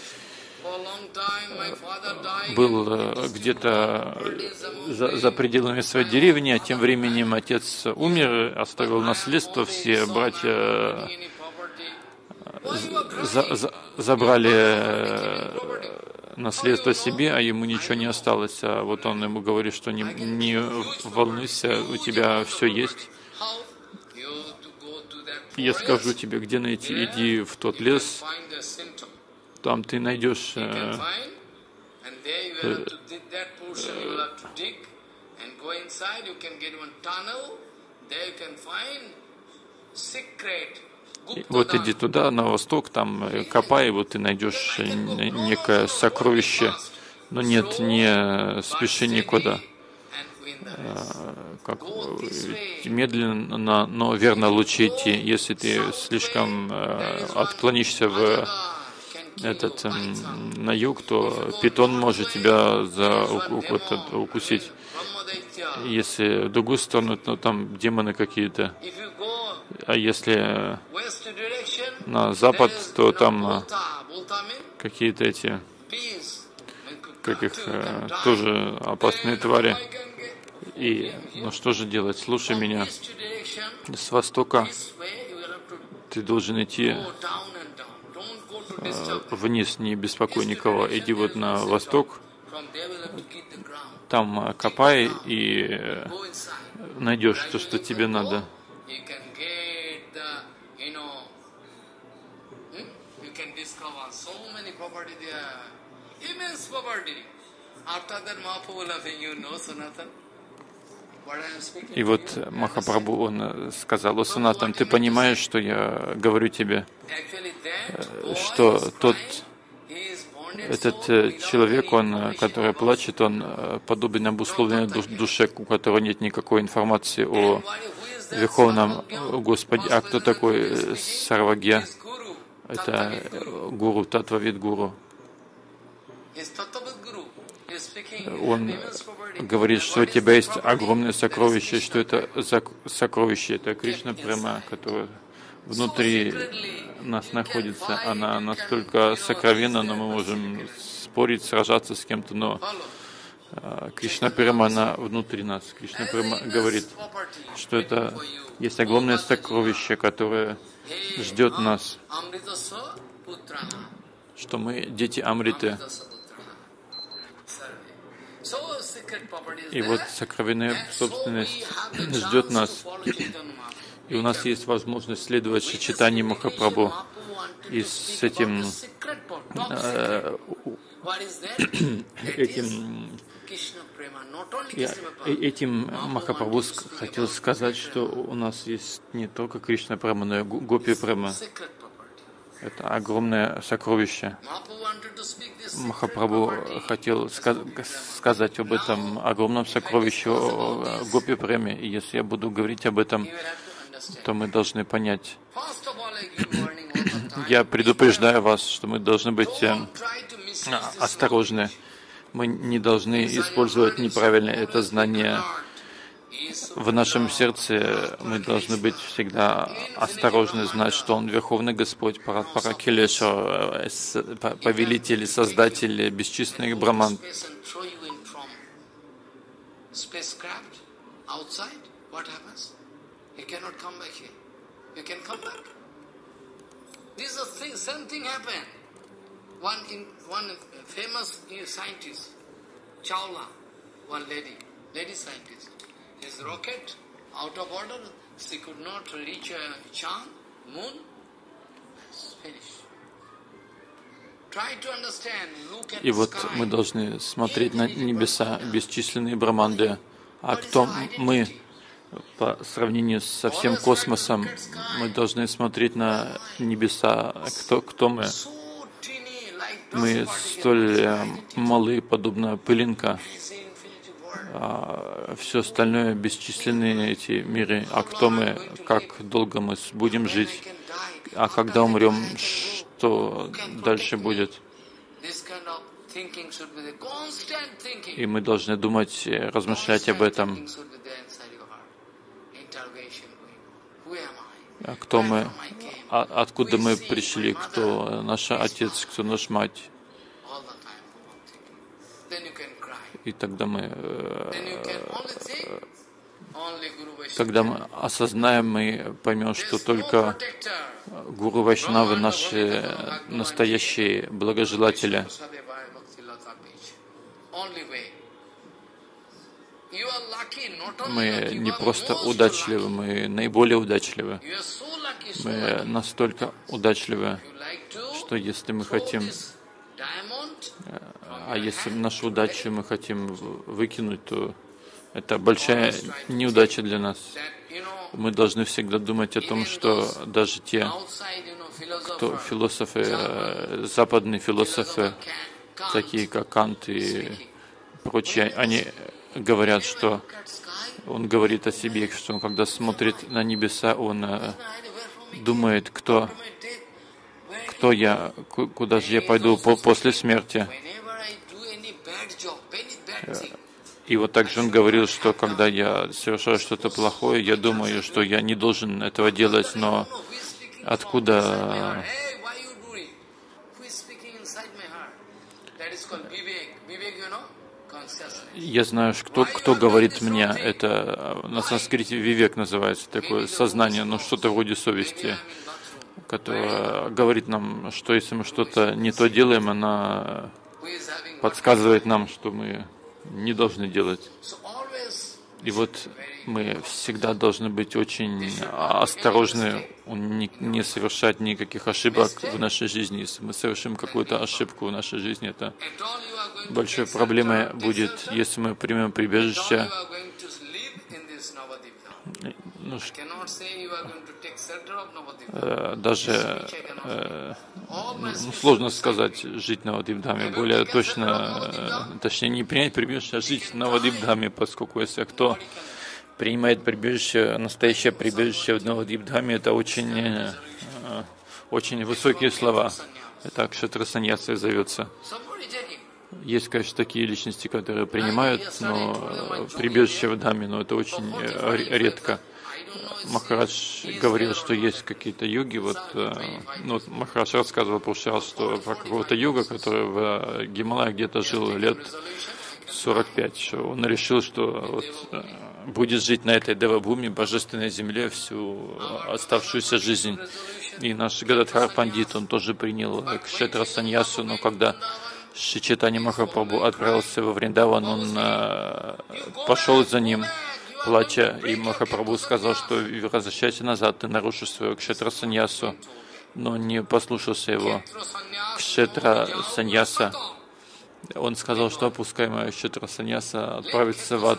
был где-то за пределами своей деревни, а тем временем отец умер, оставил наследство, все братья забрали наследство себе, а ему ничего не осталось. А вот он ему говорит, что не волнуйся, у тебя все есть. Я скажу тебе, где найти, иди в тот лес, там ты найдешь вот иди туда, на восток, там копай, вот ты найдешь некое сокровище, но нет, не спеши никуда. Как медленно, но верно лучше идти. Если ты слишком отклонишься на юг, то питон может тебя укусить. Если в другую сторону, то там демоны какие-то. А если на запад, то там какие-то эти, как их, тоже опасные твари. И что же делать? Слушай меня. С востока ты должен идти вниз, не беспокой никого. Иди вот на восток, там копай и найдешь то, что тебе надо. И вот Махапрабху, он сказал: о Санатан, ты понимаешь, что я говорю тебе, что этот человек, он, который плачет, он подобен обусловленной душе, у которой нет никакой информации о Верховном Господе. А кто такой Сарвагья? Это гуру, Татвавид гуру. Он говорит, что у тебя есть огромное сокровище, что это сокровище, это Кришна Према, которое внутри нас находится. Она настолько сокровенна, но мы можем спорить, сражаться с кем-то, но Кришна Према, она внутри нас. Кришна Према говорит, что это есть огромное сокровище, которое ждет нас, что мы дети Амриты. И вот сокровенная собственность ждет нас. И у нас есть возможность следовать Чайтанье Махапрабху. И с этим Махапрабху хотел сказать, что у нас есть не только Кришна Према, но и Гопи Према. Это огромное сокровище. Махапрабху хотел сказать об этом огромном сокровище Гопи Преме. И если я буду говорить об этом, то мы должны понять. Я предупреждаю вас, что мы должны быть осторожны. Мы не должны использовать неправильно это знание. В нашем сердце мы должны быть всегда осторожны, знать, что Он Верховный Господь, Паракилеша, Повелитель, Создатель бесчисленных браман. His rocket out of order, she could not reach a Chand, moon, it's finished. Try to understand, look at И the вот sky. мы должны смотреть на небеса, бесчисленные браманды. А кто мы по сравнению со всем космосом? Мы должны смотреть на небеса. Кто мы? Мы столь малы, подобно пылинка. А все остальное бесчисленные эти миры. А кто мы? Как долго мы будем жить? А когда умрем, что дальше будет? И мы должны думать, размышлять об этом. А кто мы? Откуда мы пришли? Кто наш отец? Кто наша мать? И тогда когда мы осознаем, мы поймем, что только Гуру Вайшнавы наши настоящие благожелатели. Мы не просто удачливы, мы наиболее удачливы. Мы настолько удачливы, что если мы хотим, а если нашу удачу мы хотим выкинуть, то это большая неудача для нас. Мы должны всегда думать о том, что даже те, кто философы, западные философы, такие как Кант и прочие, они говорят, что он говорит о себе, что он, когда смотрит на небеса, он думает, кто я, куда же я пойду после смерти. И вот также он говорил, что когда я совершаю что-то плохое, я думаю, что я не должен этого делать, но откуда я знаю, кто говорит мне, это на санскрите вивек называется, такое сознание, но что-то вроде совести, которое говорит нам, что если мы что-то не то делаем, она подсказывает нам, что мы не должны делать. И вот мы всегда должны быть очень осторожны, не совершать никаких ошибок в нашей жизни. Если мы совершим какую-то ошибку в нашей жизни, это большой проблемой будет, если мы примем прибежище. Ну, даже сложно сказать жить в Навадвипдхаме. Более точно, точнее, не принять прибежище, а жить в Навадвипдхаме, поскольку если кто принимает прибежище, настоящее прибежище в Навадвипдхаме, это очень высокие слова. Это Кшетра-саньяса зовется. Есть, конечно, такие личности, которые принимают, но прибежище в Дхамме, но это очень редко. Махарадж говорил, что есть какие-то йоги, Махарадж рассказывал в прошлый раз, что про какого-то йога, который в Гималаях где-то жил лет 45, что он решил, что будет жить на этой Девабхуми, божественной земле, всю оставшуюся жизнь. И наш Гададхар Пандит, он тоже принял Кшетра-саньясу, но когда Шри Чайтанья Махапрабху отправился во Вриндаван, он пошел за ним, плача, и Махапрабху сказал, что возвращайся назад, ты нарушишь свою Кшетра-саньясу, но не послушался его. Кшетра-саньяса, он сказал, что пускай моя Кшетра-саньяса отправится в ад.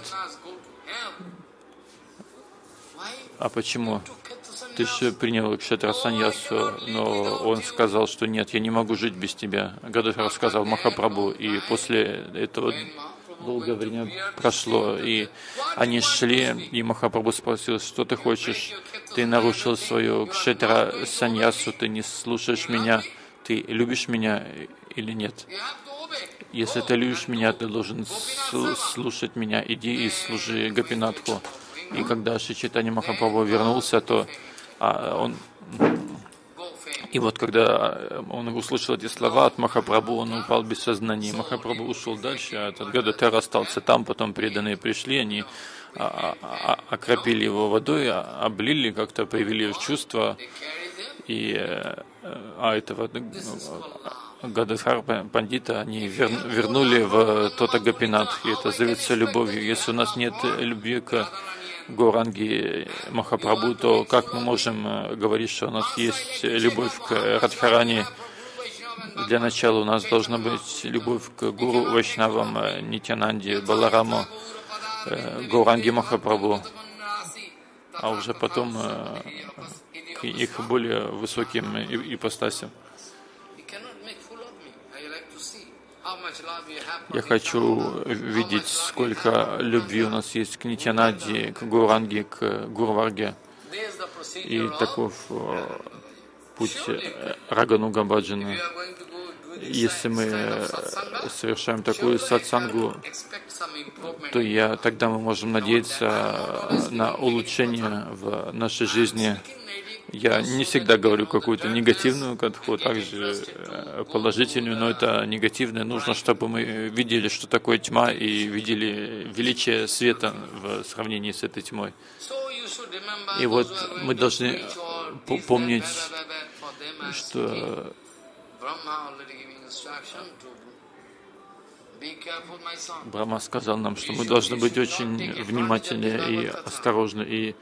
А почему? Ты же принял Кшетра-саньясу, но он сказал, что нет, я не могу жить без тебя. Гададхар сказал Махапрабху, и после этого долгое время прошло, и они шли, и Махапрабху спросил, что ты хочешь? Ты нарушил свою Кшетра-саньясу, ты не слушаешь меня, ты любишь меня или нет? Если ты любишь меня, ты должен слушать меня, иди и служи Гопинатху. И когда Шри Чайтанья Махапрабху вернулся, то и вот когда он услышал эти слова от Махапрабху, он упал без сознания. Махапрабху ушел дальше, а этот Гададхар остался там, потом преданные пришли, они окропили его водой, облили, как-то привели в чувство, и этого Гададхар Пандита они вернули в тот Гопинатх, и это зовется любовью. Если у нас нет любви к Гауранги Махапрабху, то как мы можем говорить, что у нас есть любовь к Радхарани? Для начала у нас должна быть любовь к Гуру Вайшнавам, Нитянанде, Балараму, Гауранги Махапрабху, а уже потом к их более высоким ипостасям. Я хочу видеть, сколько любви у нас есть к Нитьянаде, к Гауранге, к Гурварге. И таков путь Рагануга Баджана. Если мы совершаем такую сатсангу, то тогда мы можем надеяться на улучшение в нашей жизни. Я не всегда говорю какую-то негативную катху, также положительную, но это негативное. Нужно, чтобы мы видели, что такое тьма, и видели величие света в сравнении с этой тьмой. И вот мы должны помнить, что Брахма сказал нам, что мы должны быть очень внимательны и осторожны. И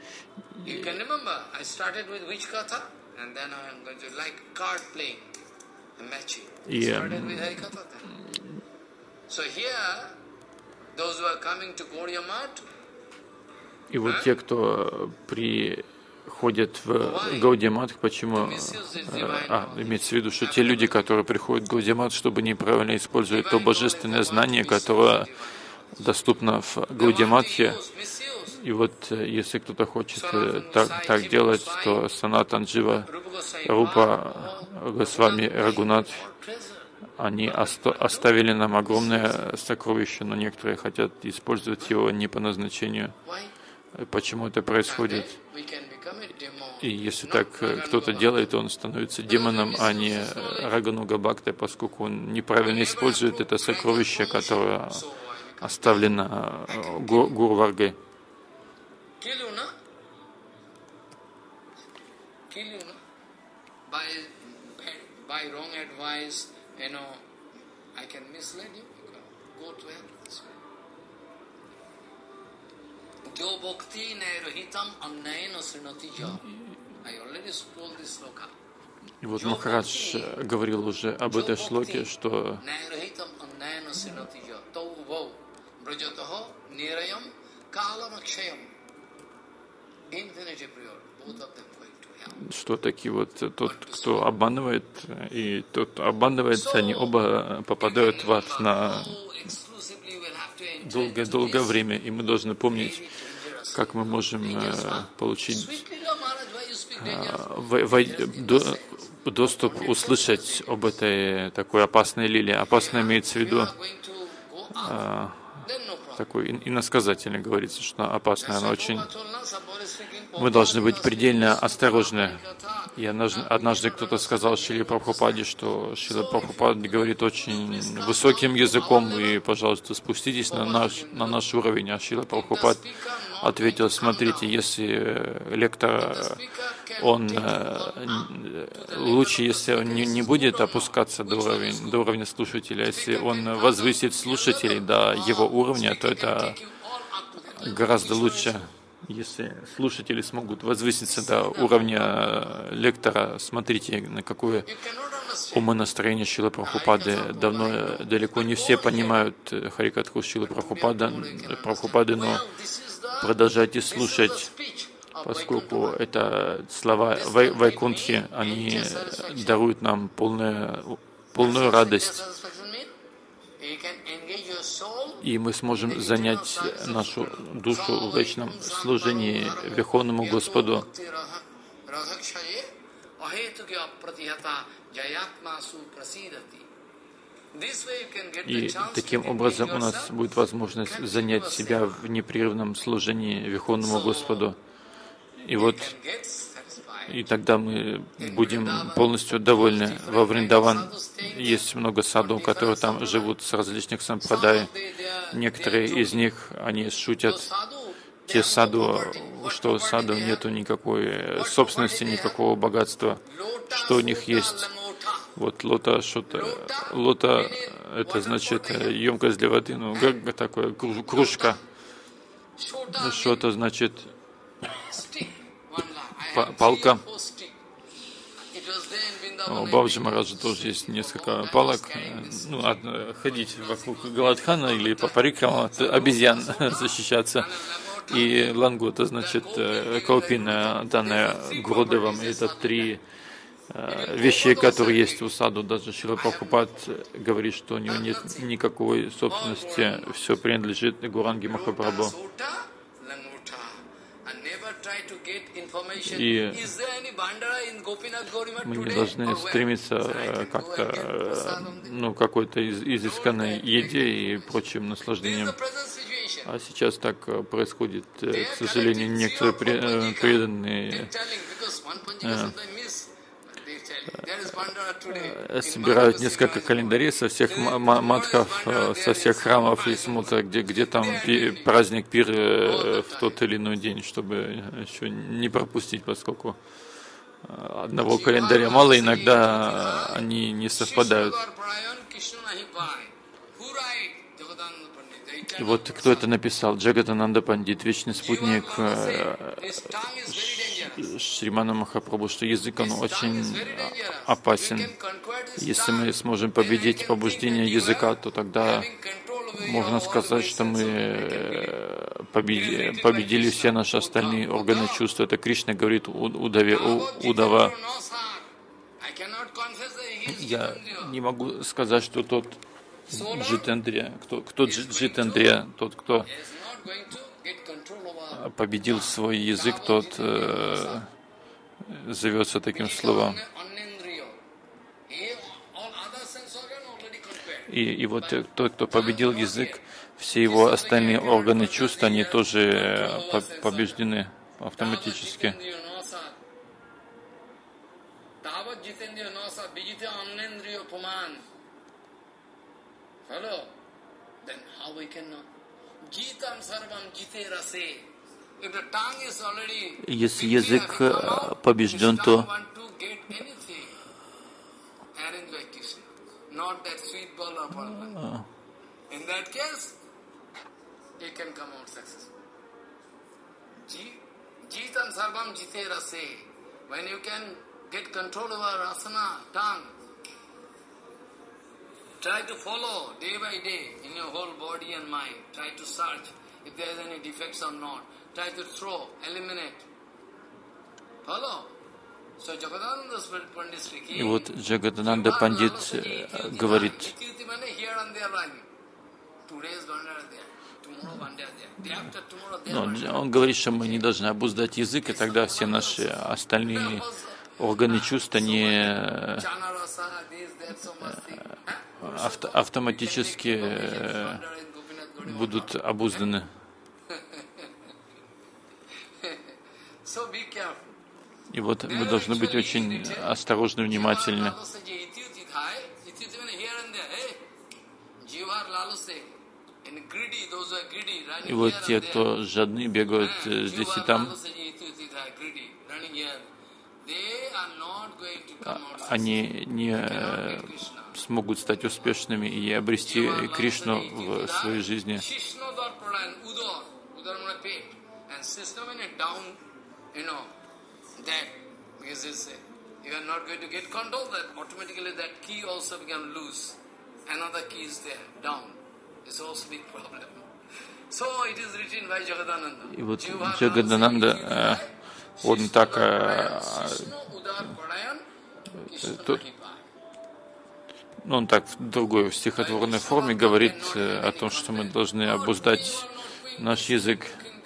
вот те, кто приходят в Гаудия-мат, почему? Имеется в виду, что те люди, которые приходят в Гаудия-мат, чтобы неправильно использовать то божественное знание, которое доступно в Гаудия-матхе. И вот если кто-то хочет так делать, то Санатан Джива, Рупа Госвами, Рагунат, они оставили нам огромное сокровище, но некоторые хотят использовать его не по назначению. Почему это происходит? И если так кто-то делает, он становится демоном, а не Рагануга Бхактой, поскольку он неправильно использует это сокровище, которое оставлено Гурваргой. Jo bhakti nairohitam annayena srinati ja. I already told this sloka. И вот Махарадж говорил уже об этой шлоке, что Nairohitam annayena srinati ja. Tau vau brajataho nirayam kalam akshayam. Infinitive prior. Both of them going to hell. что такие вот тот, кто обманывает, и тот, кто обманывается, они оба попадают в ад на долгое-долгое время. И мы должны помнить, как мы можем получить доступ, услышать об этой такой опасной лиле. Опасно имеется в виду такой иносказательный, говорится, что опасная, она очень... Мы должны быть предельно осторожны. И однажды кто-то сказал Шриле Прабхупаде, что Шрила Прабхупад говорит очень высоким языком, и, пожалуйста, спуститесь на наш уровень. А Шрила Прабхупад ответил: смотрите, если лектор, он лучше, если он не будет опускаться до уровня слушателя, если он возвысит слушателей до его уровня, то это гораздо лучше. Если слушатели смогут возвыситься до уровня лектора, смотрите, на какое умонастроение Шрилы Прабхупады. Далеко не все понимают Харикатху Шрилы Прабхупады, но продолжайте слушать, поскольку это слова Вайкунтхи, они даруют нам полную радость. И мы сможем занять нашу душу в вечном служении Верховному Господу. И таким образом у нас будет возможность занять себя в непрерывном служении Верховному Господу. И вот и тогда мы будем полностью довольны. Во Вриндаван есть много саду, которые там живут с различных сампрадай. Некоторые из них, они шутят, те саду, что у саду нету никакой собственности, никакого богатства, что у них есть. Вот лота, что-то, лота, это значит емкость для воды, ну, такое, кружка, что-то значит палка. У Бабаджи Мараджа тоже есть несколько палок. Ну, ходить вокруг Галадхана или по парикрамам от обезьян защищаться. И лангута, значит, каупина, данная Гурудевом. Это три вещи, которые есть у саду. Даже Шрила Прабхупад говорит, что у него нет никакой собственности. Все принадлежит Гуранге Махапрабху. И мы не должны стремиться как-то, какой-то изысканной еде и прочим наслаждениям. А сейчас так происходит, к сожалению, некоторые преданные собирают несколько календарей со всех мадхов, со всех храмов и смотрят, где там праздник, пир в тот или иной день, чтобы еще не пропустить, поскольку одного календаря мало, иногда они не совпадают. И вот кто это написал? Джагатананда Пандит, вечный спутник Шримана Махапрабху, что язык, он очень опасен. Если мы сможем победить побуждение языка, то тогда можно сказать, что мы победили все наши остальные органы чувств. Это Кришна говорит Удава. Я не могу сказать, что тот Джитендрия, кто Джитендрия, тот, кто победил свой язык, тот зовется таким словом. И вот тот, кто победил язык, все его остальные органы чувств, они тоже побеждены автоматически. Если язык побежден, то Jitam sarvam jite rase. When you can get control over asana, tongue, try to follow day by day in your whole body and mind. Try to search if there is any defects or not. Try to throw, eliminate. Follow. So Jagadananda Pandit speaking. И вот Джагадананда Пандит говорит, он говорит, что мы не должны обуздать язык, и тогда все наши остальные органы чувств, они автоматически будут обузданы. И вот мы должны быть очень осторожны, внимательны. И вот те, кто жадны, бегают здесь и там, они не смогут стать успешными и обрести Кришну в своей жизни. И вот Джагадананда, он так в другой стихотворной форме говорит о том, что мы должны обуздать наш язык.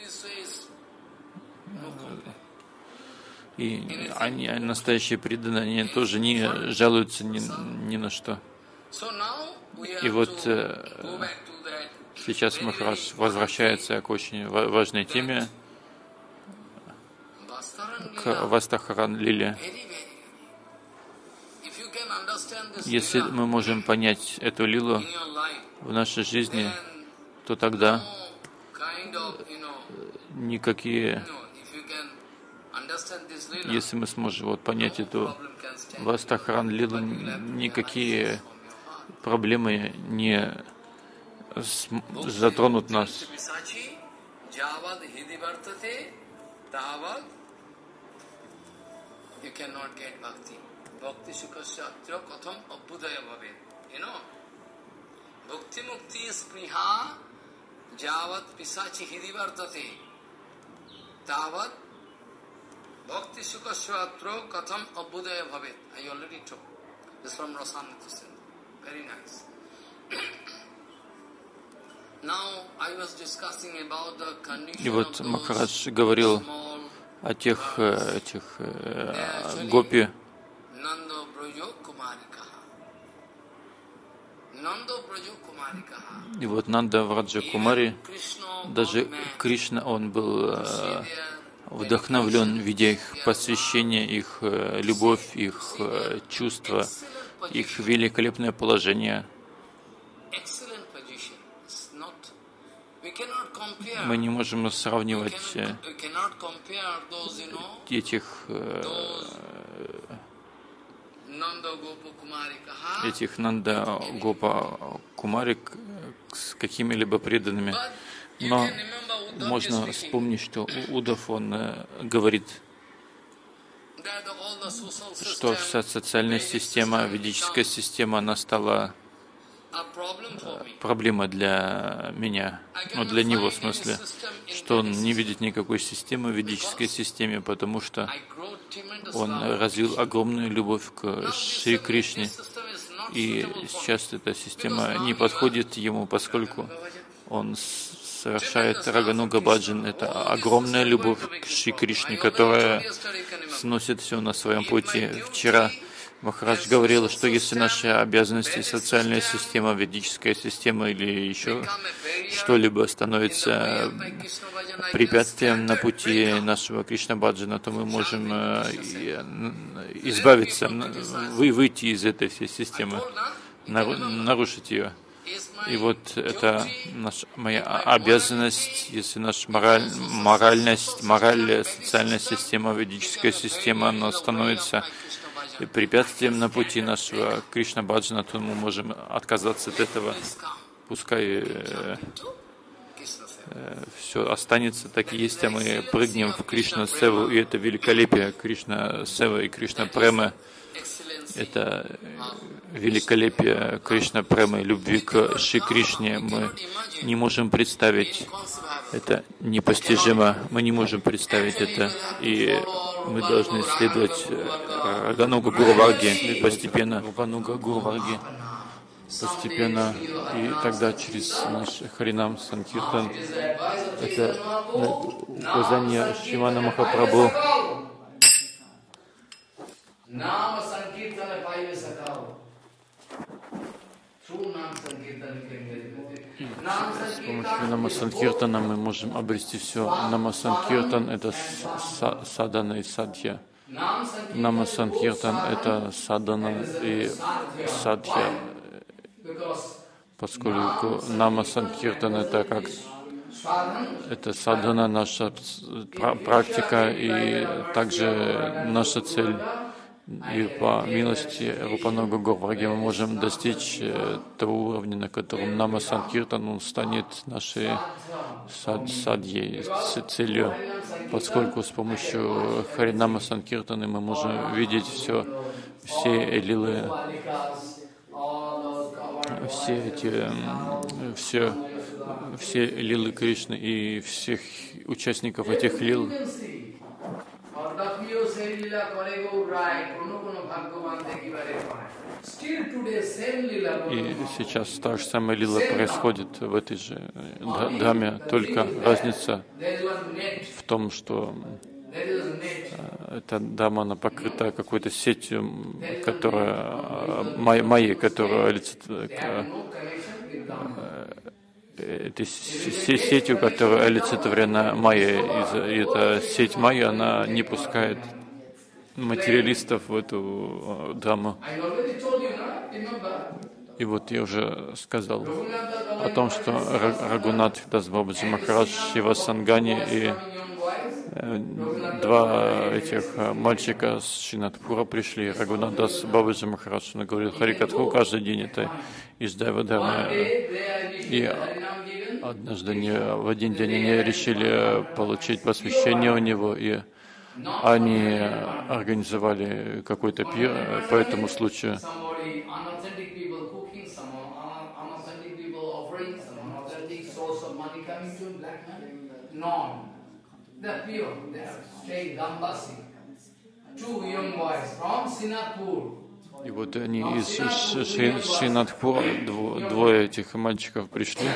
И они, настоящие преданные, они тоже не жалуются ни на что. И вот сейчас Махарадж возвращается к очень важной теме, к Вастахаран Лиле. Если мы можем понять эту лилу в нашей жизни, то тогда никакие, если мы сможем понять эту Вастахаран Лилу, никакие проблемы не затронут нас. Bhakti Sukha Svatro Katham Abhudaya Bhavet. I already told. This is from Rasamrita Sindhu. Very nice. Now I was discussing about the condition. И вот Махарадж говорил о тех гопи, Nando Brajo Kumarikaha. Nando Brajo Kumarikaha. И вот Нанда Враджа Кумари, даже Кришна, он был вдохновлен, видя их посвящение, их любовь, их чувства, их великолепное положение. Мы не можем сравнивать этих Нанда Гопа Кумарик с какими-либо преданными. Но можно вспомнить, что Удав, он говорит, что вся социальная система, ведическая система, она стала проблемой для меня, для него в смысле, что он не видит никакой системы в ведической системе, потому что он развил огромную любовь к Шри Кришне, и сейчас эта система не подходит ему, поскольку он совершает Рагануга Баджан. Это огромная любовь к Шри Кришне, которая сносит все на своем пути. Вчера Махарадж говорил, что если наши обязанности, социальная система, ведическая система или еще что-либо становится препятствием на пути нашего Кришна-баджана, то мы можем избавиться, выйти из этой всей системы, нарушить ее. И вот это моя обязанность, если наша моральная, социальная система, ведическая система, она становится препятствием на пути нашего Кришна-баджана, то мы можем отказаться от этого. Пускай все останется так и есть, а мы прыгнем в Кришна Севу, и это великолепие Кришна Сева и Кришна Према. Это великолепие Кришна Премы, любви к Шри Кришне. Мы не можем представить, это непостижимо, мы не можем представить это, и мы должны следовать Рагануга Гуру Варги постепенно, постепенно, и тогда через наш Харинам Санкиртан, это указание Шримана Махапрабху. С помощью Нама Санкиртана мы можем обрести все. Нама Санкиртан — это садана и садхья. Нама Санкиртан — это садана и садхья, поскольку Нама Санкиртан — это как это садхана, наша практика и также наша цель. И по милости Рупануга Гурварги мы можем достичь того уровня, на котором Нама Санкиртан станет нашей садьей, целью, поскольку с помощью Харинама Санкиртаны мы можем видеть все лилы, все лилы Кришны и всех участников этих лил. И сейчас та же самая лила происходит в этой же драме, только разница в том, что эта дама, она покрыта какой-то сетью, которая майей, которая этой сетью, которая олицетворена майей. И эта сеть майи, она не пускает материалистов в эту драму. И вот я уже сказал о том, что Рагунат Дас Бабаджи Махарадж, Шива Сангани и два этих мальчика с Шинатпура пришли. Рагунат Дас Бабаджи Махарадж, он говорил Харикатху каждый день, это из Дайвадхармы. И однажды в один день они решили получить посвящение у него, и они организовали какой-то пир по этому случаю. И вот они из Шинатпура, двое этих мальчиков пришли,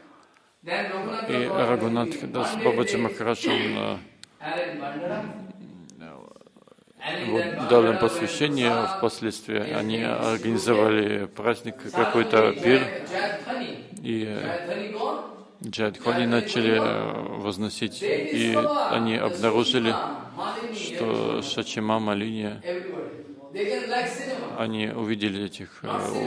и Рагунат Дас Бабаджи Махарадж, он дал им посвящение, впоследствии они организовали праздник, какой-то пир, и Джайдхвани начали возносить, и они обнаружили, что Шачимама линия, они увидели этих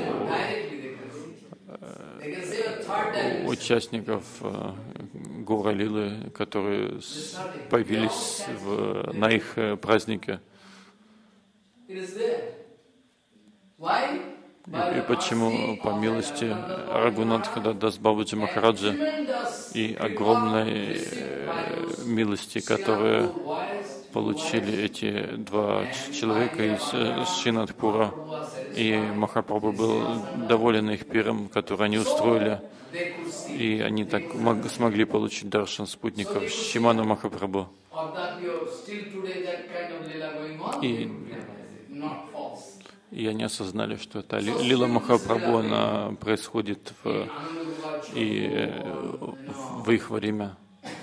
участников Гора Лилы, которые появились на их празднике. И почему, по милости Рагунатха Дас Бабаджи Махараджа и огромной милости, которые получили эти два человека из Шинатпура, и Махапрабху был доволен их пиром, который они устроили, и они так смогли получить даршан спутников Шримана Махапрабху. И они осознали, что это лила Махапрабху, она происходит в их время.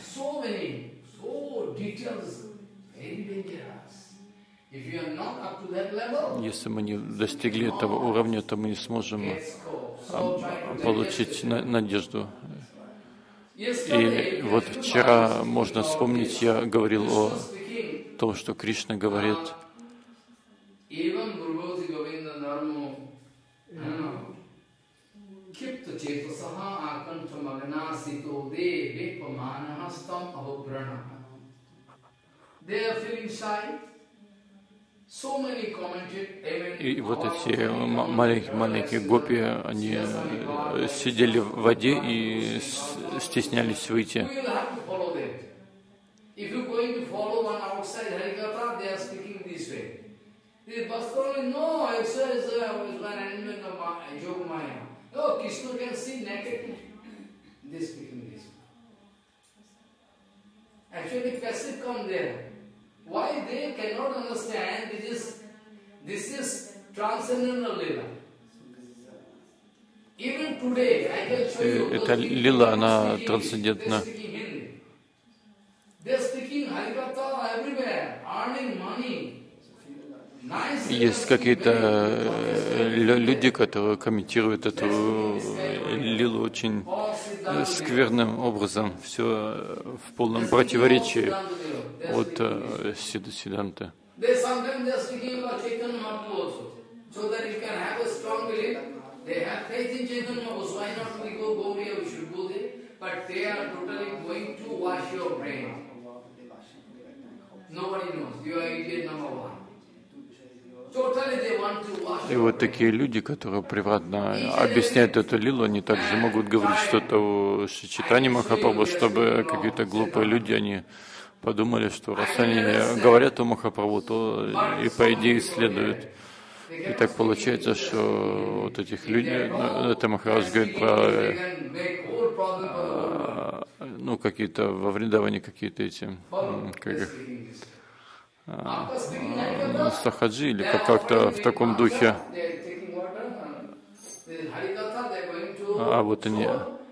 Если мы не достигли этого уровня, то мы не сможем получить надежду. И вот вчера, можно вспомнить, я говорил о том, что Кришна говорит: И вот эти маленькие гопи, они сидели в воде и стеснялись выйти. Why they cannot understand this is transcendental lila. Even today, I can show you. Эта лила, она трансцендентна. They are speaking Harikatha everywhere, earning money. Есть какие-то люди, которые комментируют эту лилу очень скверным образом, все в полном противоречии от Сиддханты. И вот такие люди, которые приватно объясняют эту лилу, они также могут говорить что-то о Шри Махапрабху, чтобы какие-то глупые люди, они подумали, что раз они говорят о Махапрабху, то и по идее следует. И так получается, что вот этих людей, это Махарадж говорит про, ну, какие-то во Вриндаване какие-то эти, как их, сахаджи или как-то в таком духе. А вот они.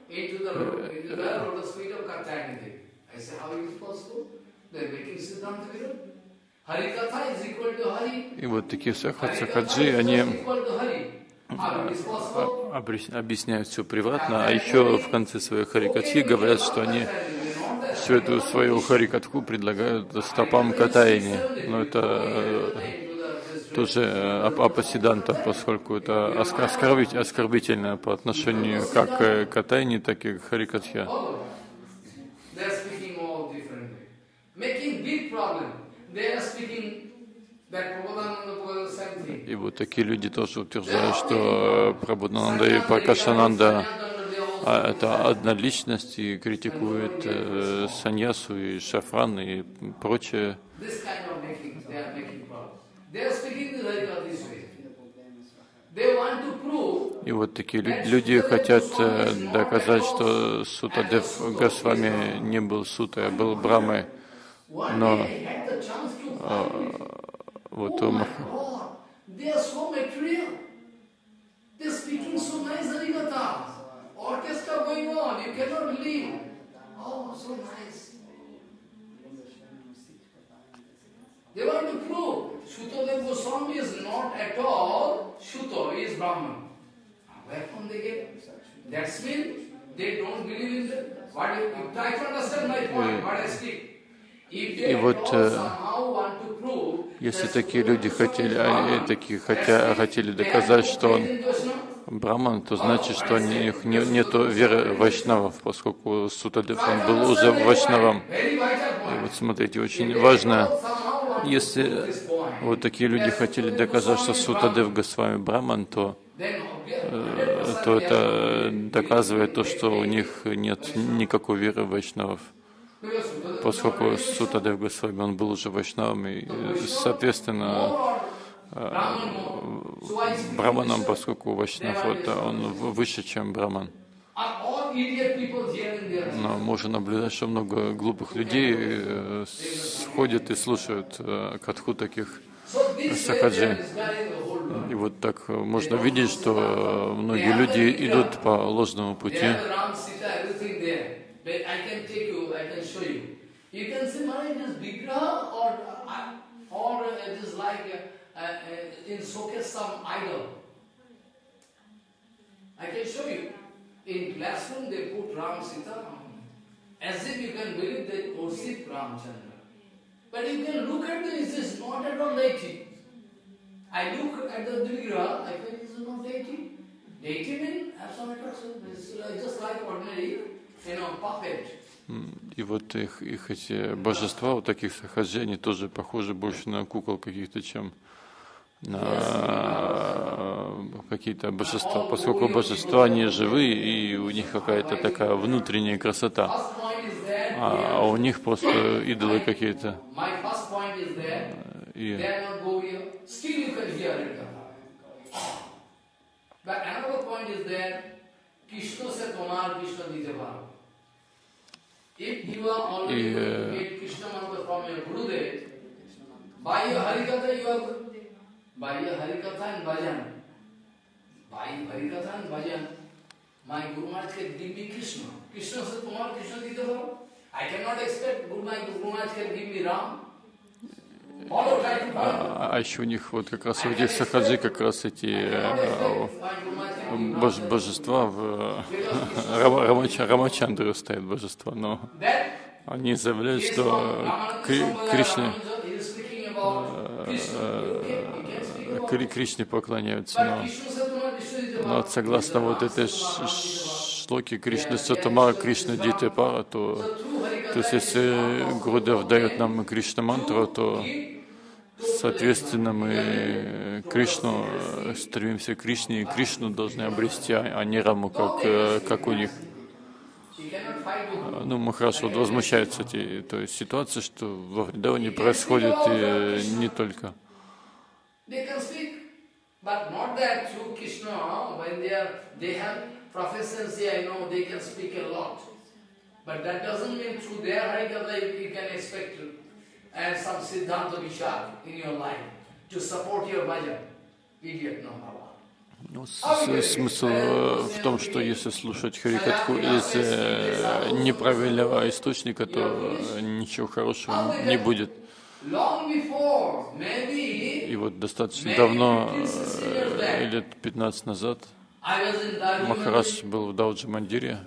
И вот такие сахаджи, они объясняют все приватно, а еще в конце своей харикатхи говорят, что они всю эту свою харикатху предлагают стопам Катаяни. Но это тоже апасиданта, поскольку это оскорбительно по отношению как к Катаяни, так и к харикатхе. И вот такие люди тоже утверждают, что Прабхупада и Пракашананда это одна личность и критикует саньясу и шафран и прочее. И вот такие люди хотят доказать, что Сутадев Госвами не был сутой, а был Брамой. Но вот у orchestra going on, you cannot believe. Oh, so nice. They want to prove Sutadeva Goswami is not at all Shuto, he is Brahman. Where from they get? That's mean they don't believe in that. What you try to understand my point, what I speak. И вот если такие люди хотели доказать, что он Браман, то значит, что у них нету веры вайшнавов, поскольку Сутадев он был уже вайшнавом. И вот смотрите, очень важно, если вот такие люди хотели доказать, что Сутадев Госвами Браман, то это доказывает то, что у них нет никакой веры вайшнавов. Поскольку Сутадев Госвами, он был уже вайшнавом, и, соответственно, Браманом, поскольку Вайшнав, он выше, чем Браман. Но можно наблюдать, что много глупых людей сходят и слушают катху таких сахаджи. И вот так можно видеть, что многие люди идут по ложному пути. In showcase some idol. I can show you. In classroom they put Ram Sita as if you can believe they worship Ramchandra. But you can look at this, it is not at all deity. I look at the Vigraha, I feel this is not deity. Deity means have some attraction. It's just like ordinary, puppet. И вот их эти божества, вот таких сахаджи, они тоже похожи больше на кукол каких-то, чем на какие-то божества, поскольку божества, они живые, и у них какая-то такая внутренняя красота, а у них просто идолы какие-то. By your Harikatha and Bhajan, my Guru Maharaj can give me Krishna. Krishna said, Kumar, Krishna dite paro. I cannot expect my Guru Maharaj can give me Ram. А еще у них вот как раз в этих сахаджи как раз эти божества, Рамачандру стоят божества, но они заявляют, что Кришне поклоняются, но вот согласно вот этой шлоке Кришна Сатамара, Кришна Дитепара, то есть если Гурудев дает нам Кришна мантру, то соответственно мы Кришну стремимся к Кришне, и Кришну должны обрести, а не Раму, как у них. Ну, Махарадж вот возмущается той ситуации, что во Вриндаване происходит не только. They can speak, but not that through Krishna, when they have proficiency, I know they can speak a lot. But that doesn't mean through their Harikatha you can expect and some Siddhanta Vishal in your life to support your bhajan. Idiot, no, Baba. Ну, смысл в том, что если слушать Харикатху из неправильного источника, то ничего хорошего не будет. И вот достаточно давно, лет 15 назад, Махарадж был в Дауджи-мандире,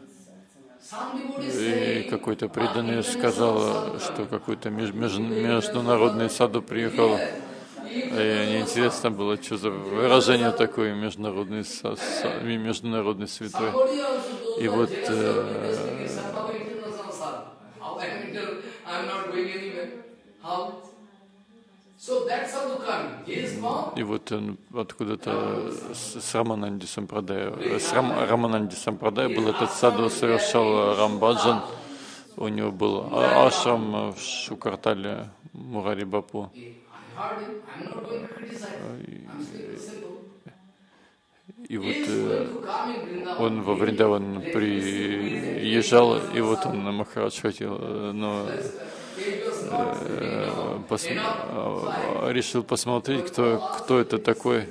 и какой-то преданный сказал, что какой-то международный саду приехал. И мне интересно было, что за выражение такое, международный святой. И вот он откуда-то с Рамананди Сампрадая был этот саду, совершал Рамбаджан. У него был ашрам в Шукартале Мурари Бапу. И вот он во Вриндаван приезжал, и вот он на Махарадж хотел, но решил посмотреть, кто это такой.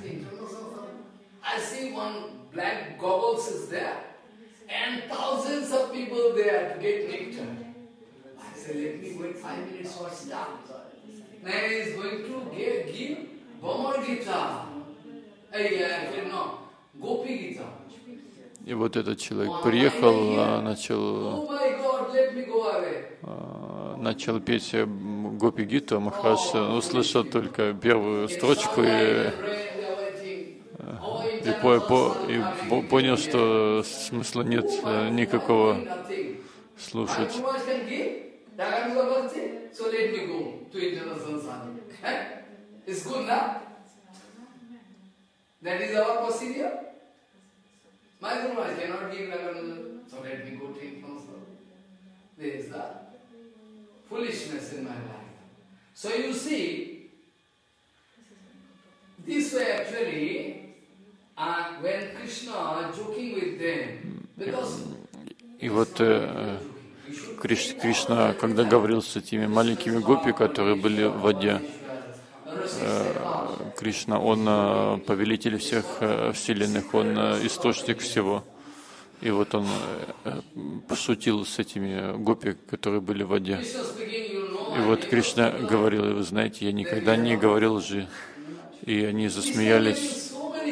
Man is going to give Bhamar Gita. No, Gopi Gita. И вот этот человек приехал, начал петь Гопи Гиту. Махарадж услышал только первую строчку и понял, что смысла нет никакого слушать. So let me go to international sadhu. It's good, na? That is our procedure. My Guru Maharaj cannot give Raganuja, so let me go to international sadhu. There is that foolishness in my life. So you see, this way actually, when Krishna joking with them, because и вот Кришна, когда говорил с этими маленькими гопи, которые были в воде, Кришна, он повелитель всех вселенных, он источник всего. И вот он пошутил с этими гопи, которые были в воде. И вот Кришна говорил, и вы знаете, я никогда не говорил лжи. И они засмеялись.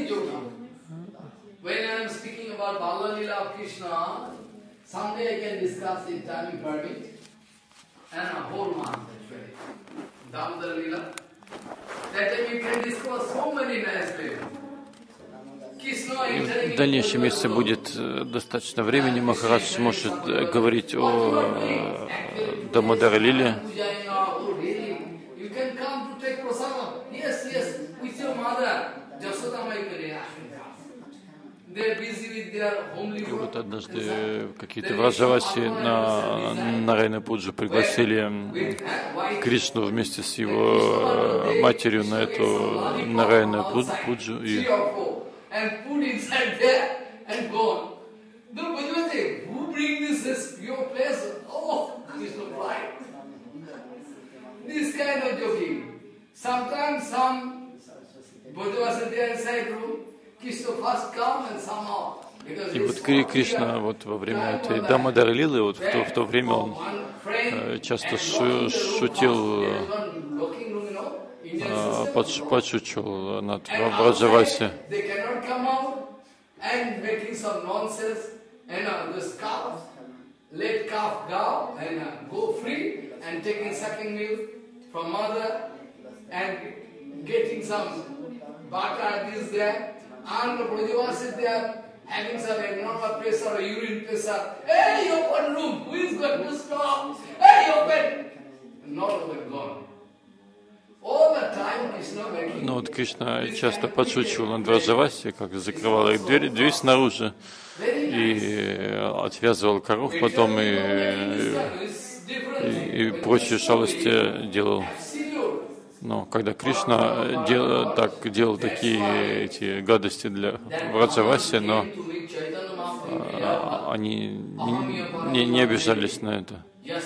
Someday I can discuss it, time you permit, and a whole month actually. Damodar Lila. That time you can discuss so many nice ways. В дальнейшем, если будет достаточно времени, Махарадж может говорить о Дамодар Лили. И вот однажды какие-то Враджаваси на Нарайна Пуджу пригласили Кришну вместе с его матерью на эту Нарайна Пуджу. И И вот Кришна вот во время этой Дамодар Лилы, вот в то время он часто шутил, подшучивал над Враджаваси. Having some abnormal pressure or urine pressure. Hey, open room. Who is going to stop? Hey, open. Not open, gone. All the time Krishna making. Ну вот Кришна часто подшучивал над Враджаваси, как закрывал их дверь снаружи и отвязывал коров потом и прочие шалости делал. Но когда Кришна делал такие эти гадости для Враджаваси, но они не обижались на это.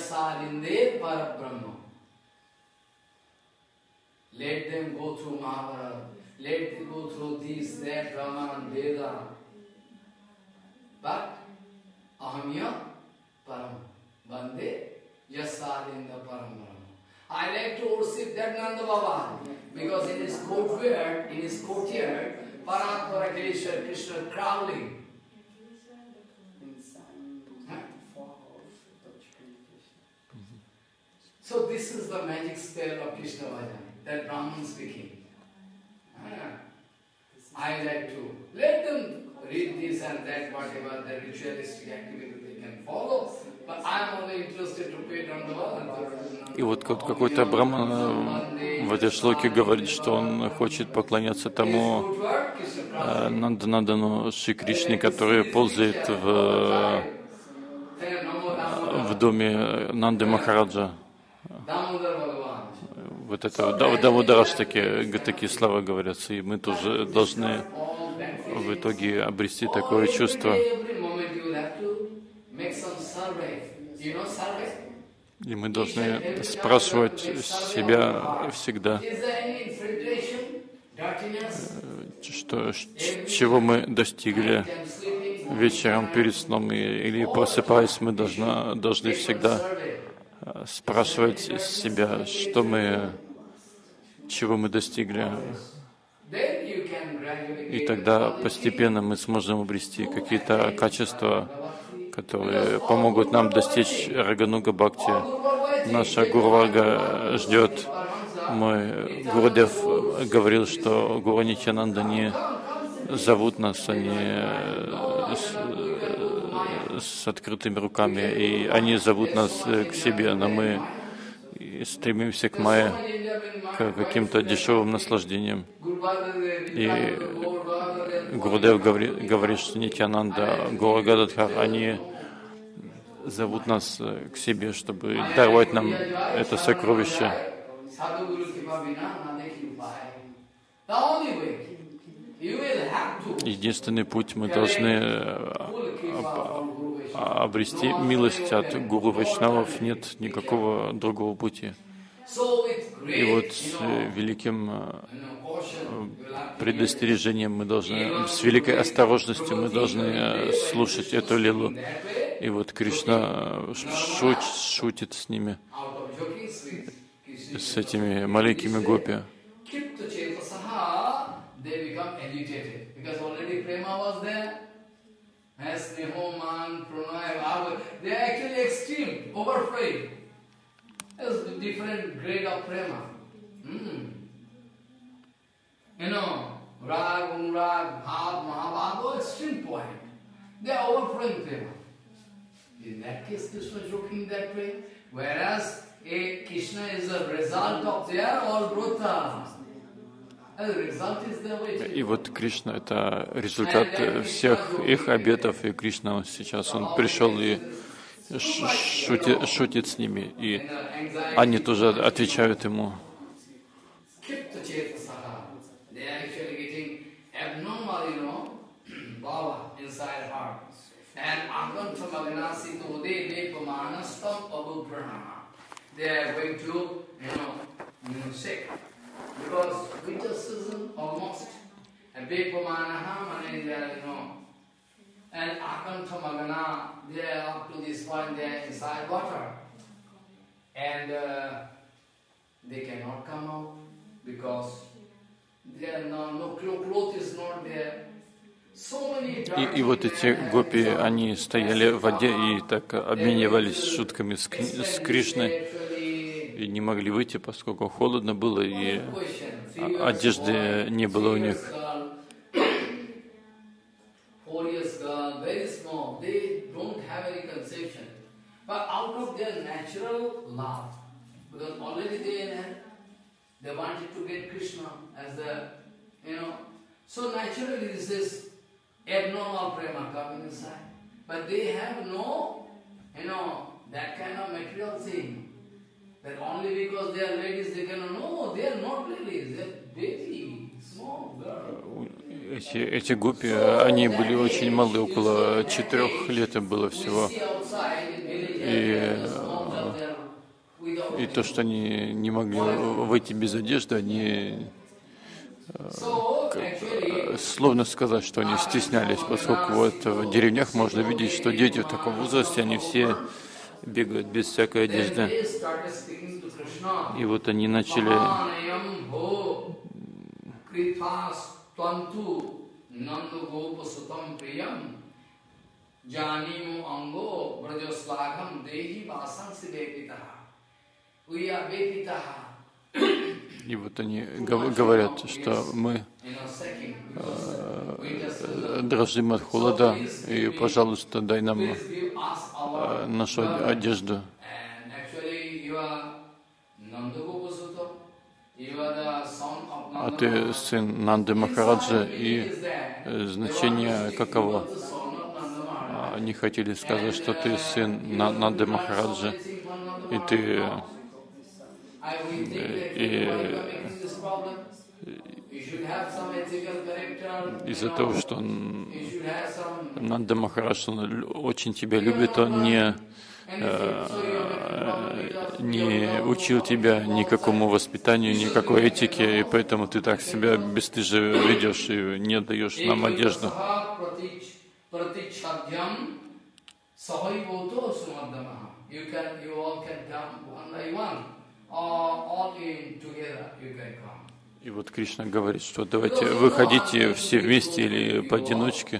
I like to worship that Nanda Baba because in his courtyard, Paramapara Krishna crawling. So this is the magic spell of Krishna Bhajan, that Brahman speaking. I like to let them read this and that, whatever the ritualistic activity they can follow. И вот какой-то браман в этой шлоке говорит, что он хочет поклоняться тому Нандану Шри Кришне, который ползает в доме Нанды Махараджа. Вот это Дамодар такие слова говорятся, и мы тоже должны в итоге обрести такое чувство. И мы должны спрашивать себя всегда, чего мы достигли вечером перед сном или просыпаясь, мы должны всегда спрашивать себя, чего мы достигли. И тогда постепенно мы сможем обрести какие-то качества, которые помогут нам достичь Рагануга Бхакти. Наша Гуру-варга ждет. Мой Гурудев говорил, что Гуру Нитьянанда не зовут нас, они с открытыми руками, и они зовут нас к себе, но мы стремимся к майе, к каким-то дешевым наслаждениям. И Гурудев говорит, что Нитьянанда, Гора Гададхар, они зовут нас к себе, чтобы даровать нам это сокровище. Единственный путь, мы должны обрести милость от Гуру Вайшнавов, нет никакого другого пути. И вот с великим предостережением мы должны, с великой осторожностью мы должны слушать эту лилу. И вот Кришна шутит с ними, с этими маленькими гопи. There's different grade of prema. You know, Rag, Anurag, Bhav, Mahabhav, extreme point. They are overflowing prema. In that case, Krishna is joking that way. И вот Кришна — это результат всех их обетов, и Кришна сейчас он пришел и шутит с ними, и они тоже отвечают ему. Because criticism almost and Vipamanaha and Akantha Magana, they are up to this point, they are inside water. And they cannot come out because there are no cloth is not there. И вот эти гопи, они стояли в воде и так обменивались шутками с Кришной, и не могли выйти, поскольку холодно было, и одежды не было у них. That only because they are ladies they cannot know. They are not ladies. They are baby, small girl. Эти гопи, они были очень малы, около 4 лет им было всего. И то, что они не могли выйти без одежды, они словно сказать, что они стеснялись, поскольку вот в деревнях можно видеть, что дети в таком возрасте, они все бегают без всякой одежды. И вот они начали И вот они говорят, что мы дрожим от холода, и, пожалуйста, дай нам нашу одежду. А ты сын Нанды Махараджа, и значение каково? Они хотели сказать, что ты сын Нанды Махараджа, и ты из-за того, что Нанда Махарадж очень тебя любит, он не учил тебя никакому воспитанию, никакой этике, и поэтому ты так себя бесстыже ведешь и не даешь нам одежду. И вот Кришна говорит, что давайте выходите все вместе или поодиночке.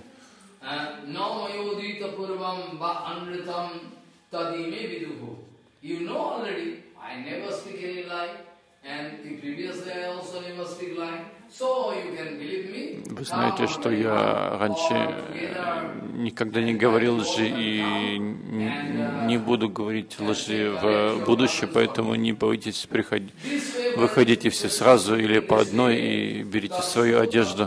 Вы знаете, что я раньше никогда не говорил лжи и не буду говорить лжи в будущем, поэтому не бойтесь приходить. Выходите все сразу или по одной и берите свою одежду.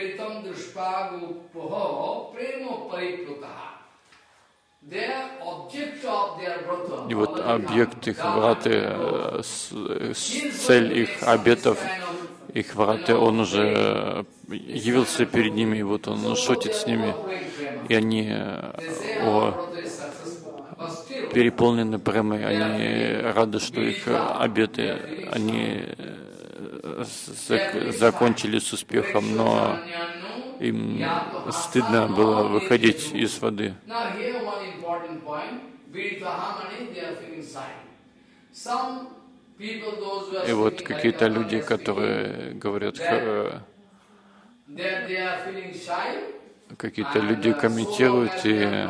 И вот объект их враты, цель их обетов, их враты, он уже явился перед ними, и вот он шутит с ними, и они переполнены премой, они рады, что их обеты, они закончили с успехом, но им стыдно было выходить из воды. И вот какие-то люди, которые говорят, какие-то люди комментируют и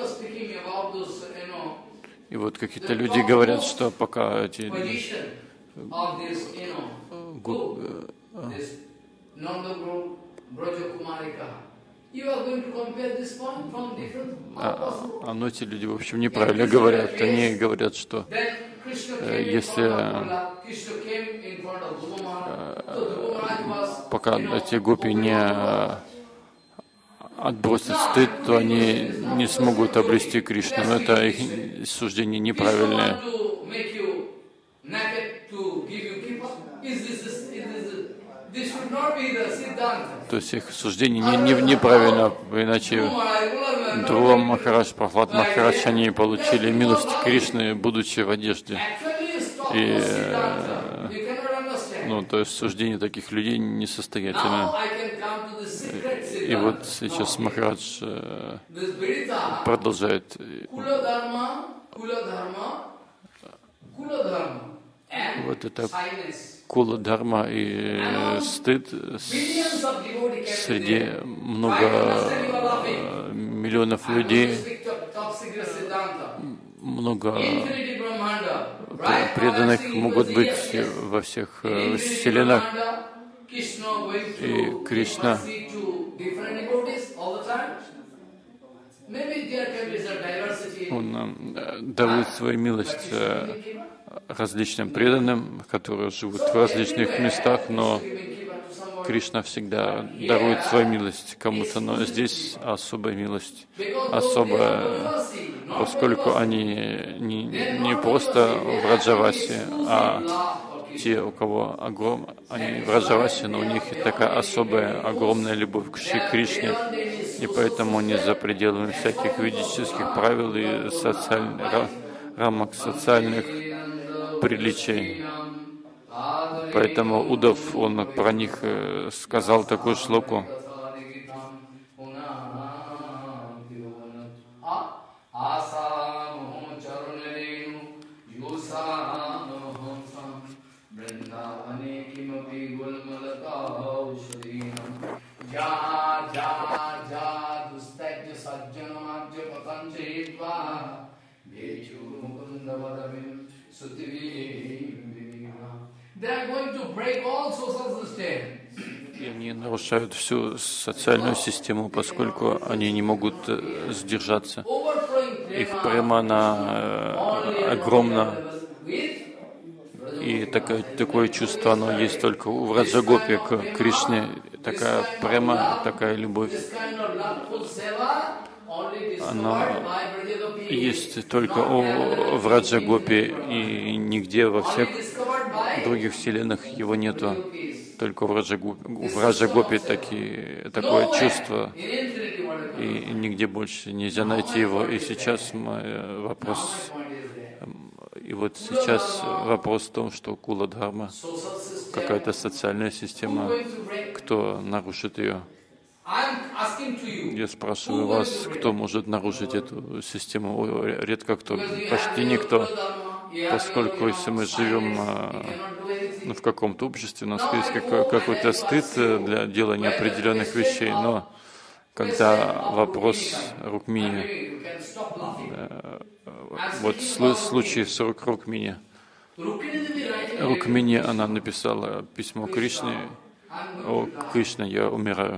И вот какие-то люди говорят, что пока эти of this, group, this Nanda group, Braja Kumarika. You are going to compare this point from different. Но эти люди, в общем, неправильно говорят. Они говорят, что если пока эти гопи не отбросят стыд, то они не смогут обрести Кришну. Но это их суждение неправильное. То есть их суждение неправильно, иначе Друва Махарадж, Прахлад Махарадж, они получили милость Кришны, будучи в одежде. И, то есть суждение таких людей несостоятельно. И вот сейчас Махарадж продолжает. Вот это кула-дхарма и стыд среди миллионов людей, много преданных могут быть во всех вселенных, и Кришна Он дарует свою милость различным преданным, которые живут в различных местах, но Кришна всегда дарует свою милость кому-то, но здесь особая милость, особая, поскольку они не просто в Раджавасе, а те, у кого они в Раджавасе, но у них такая особая, огромная любовь к Шри Кришне, и поэтому они за пределами всяких ведических правил и рамок социальных приличий. Поэтому Удав, он про них сказал такую шлоку. И они нарушают всю социальную систему, поскольку они не могут сдержаться. Их према огромна. И такое чувство, оно есть только у Враджагопи к Кришне. Такая према, такая любовь, она есть только у Враджагопи, и нигде во всех других вселенных его нету. Только у Враджагопи такое чувство, и нигде больше нельзя найти его. И сейчас вопрос в том, что кула-дхарма, какая-то социальная система, кто нарушит ее. Я спрашиваю вас, кто может нарушить эту систему? Редко кто, почти никто, поскольку если мы живем в каком-то обществе, у нас есть какой-то стыд для делания определенных вещей, но когда вопрос Рукмини, вот случай с Рукмини, она написала письмо Кришне: «О, Кришна, я умираю».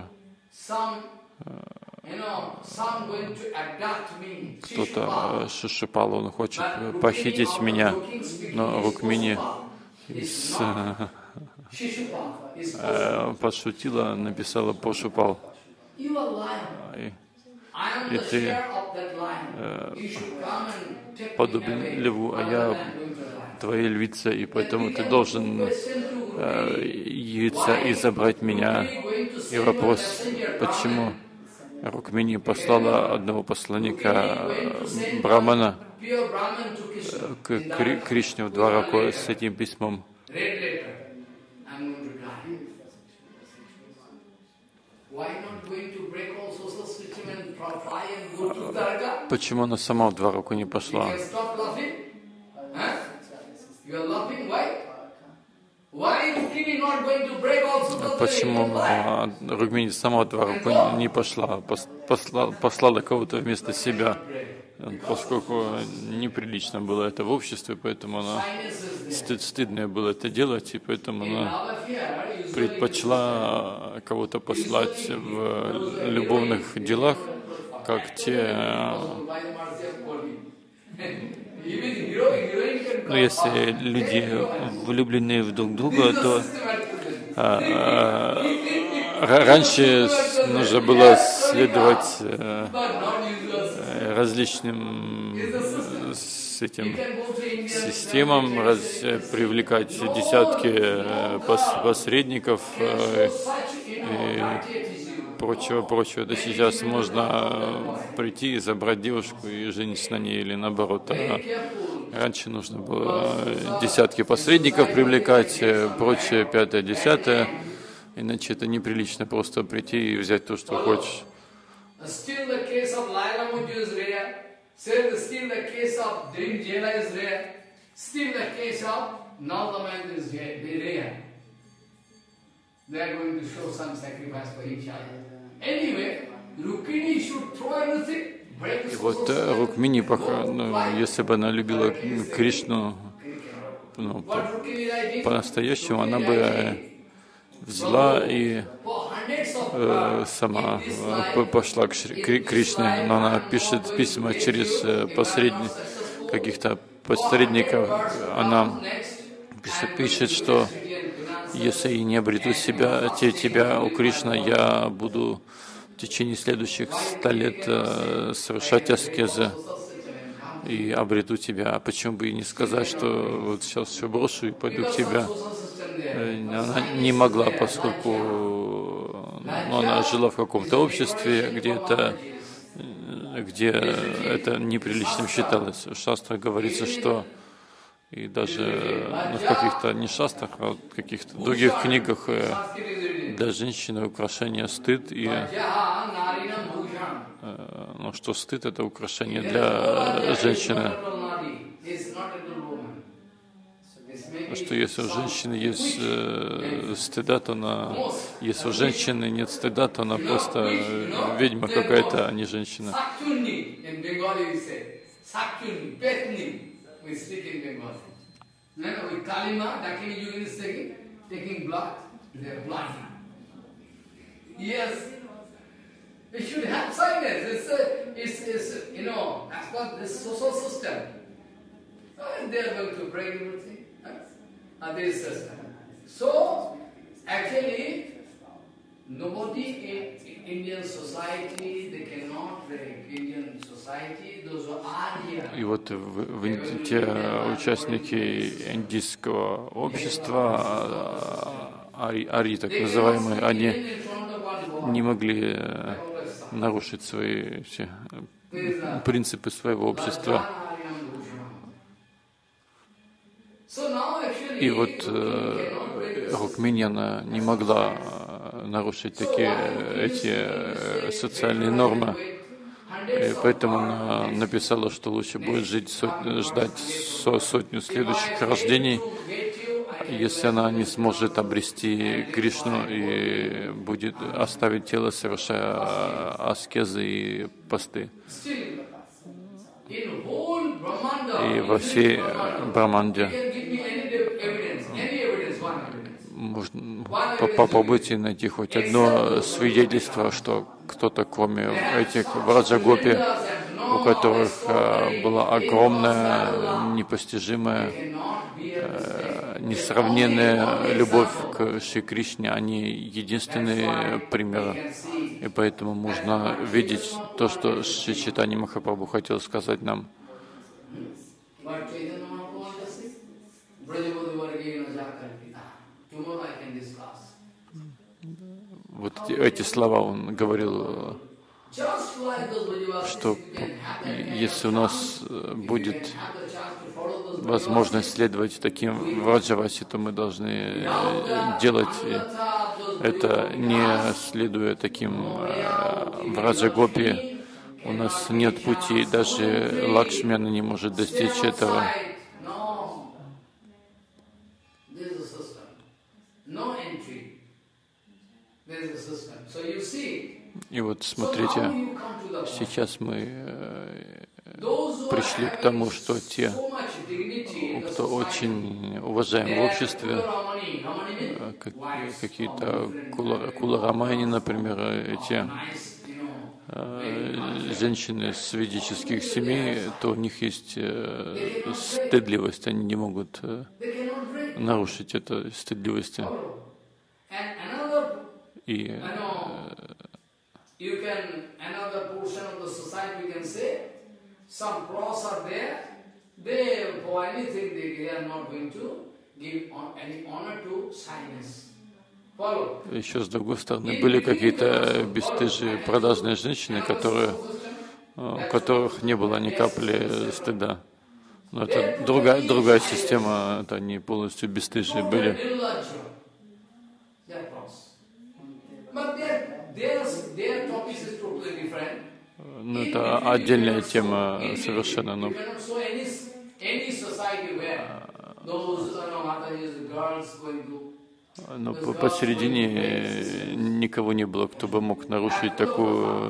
Кто-то Шишупал, он хочет похитить меня, но Рукмини пошутила, написала Пошупал. И ты подобен льву, а я твоя львица, и поэтому ты должен явиться и забрать меня. И вопрос, почему Рукмини послала одного посланника Брамана к Кришне в Двараку с этим письмом. Почему она сама в Двараку не пошла? Почему Рукмини сама в Двараку не пошла, послала кого-то вместо себя, поскольку неприлично было это в обществе, поэтому она стыдно было это делать, и поэтому она предпочла кого-то послать в любовных делах, как те, ну, если люди влюблены в друг друга, то раньше нужно было следовать различным с этим системам, привлекать десятки посредников и прочего. Да сейчас можно прийти и забрать девушку и жениться на ней, или наоборот. А раньше нужно было десятки посредников привлекать, прочее, пятое, десятое. Иначе это неприлично просто прийти и взять то, что хочешь. И вот Рукмини, если бы она любила Кришну по-настоящему, она бы взяла и сама пошла к Кришне, но она пишет письма через каких-то посредников. Она пишет, что если я не обрету тебя, у Кришны, я буду в течение следующих 100 лет совершать аскезы и обрету тебя. А почему бы и не сказать, что вот сейчас все брошу и пойду к тебе? Она не могла, поскольку она жила в каком-то обществе, где это неприличным считалось. В шастрах говорится, что и даже в каких-то не шастрах, а в каких-то других книгах для женщины украшение стыд, и что стыд — это украшение для женщины. Что если у женщины есть стыда, то если у женщины нет стыда, то она просто ведьма какая-то, а не женщина. So, actually, nobody in Indian society, they cannot break Indian society, those who are here. И вот те участники индийского общества, ари так называемые, они не могли нарушить свои все принципы своего общества. И вот Рукмини, она не могла нарушить эти социальные нормы. И поэтому она написала, что лучше будет ждать сотню следующих рождений, если она не сможет обрести Кришну и будет оставить тело, совершая аскезы и посты. И во всей Браманде попробуйте найти хоть одно свидетельство, что кто-то, кроме этих Враджагопи, у которых была огромная, непостижимая, несравненная любовь к Шри Кришне, они единственные примеры. И поэтому можно видеть то, что Шри Чайтанья Махапрабху хотел сказать нам. Вот эти слова он говорил, что если у нас будет возможность следовать таким Враджаваси, то мы должны делать это, не следуя таким Враджагопи. У нас нет пути, даже Лакшмана не может достичь этого. И вот смотрите, сейчас мы пришли к тому, что те, кто очень уважаем в обществе, какие-то кула-рамайни, например, эти женщины с ведических семей, то у них есть стыдливость, они не могут нарушить эту стыдливость. И еще с другой стороны были какие-то бесстыжие продажные женщины, у которых не было ни капли стыда. Но это другая система, это они полностью бесстыжие были. Ну, это отдельная тема совершенно. Но посередине никого не было, кто бы мог нарушить такую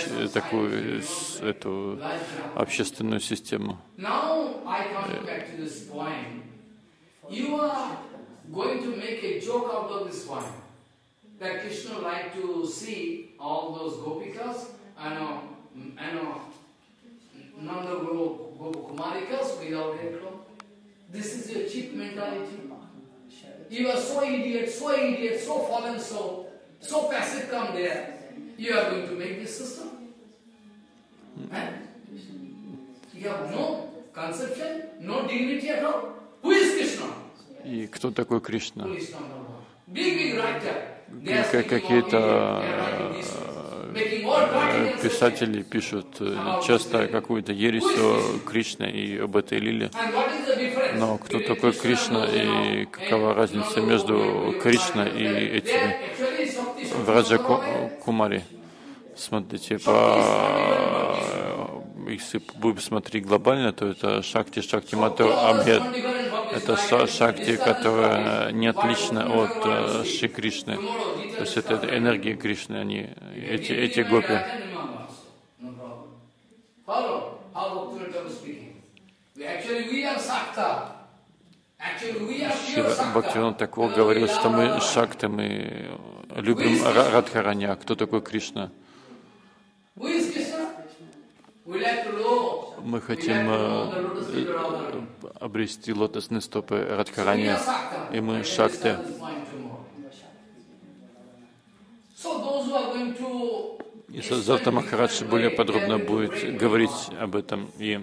эту общественную систему. That Krishna liked to see all those gopikas, Nanda Gopakumarikas without their clothes. This is your cheap mentality. You are so idiot, so fallen soul, so passive come there. You are going to make this system? You have no conception, no dignity at all. Who is Krishna? И кто такой Кришна? Big writer. Какие-то писатели пишут часто какую-то ересь о Кришне и об этой лиле. Но кто такой Кришна и какова разница между Кришна и этими Враджа Кумари? Смотрите, если будем смотреть глобально, то это Шакти Мату Абхед. Это Шакти, которая не отлична от Шри Кришны. То есть это энергия Кришны, они, эти гопи. Бхактивинода Тхакур говорил, что мы Шакты, мы любим Радхарани. А кто такой Кришна? Мы хотим обрести лотосные стопы Радхарани, и мы Шакты. И завтра Махарадж более подробно будет говорить об этом. И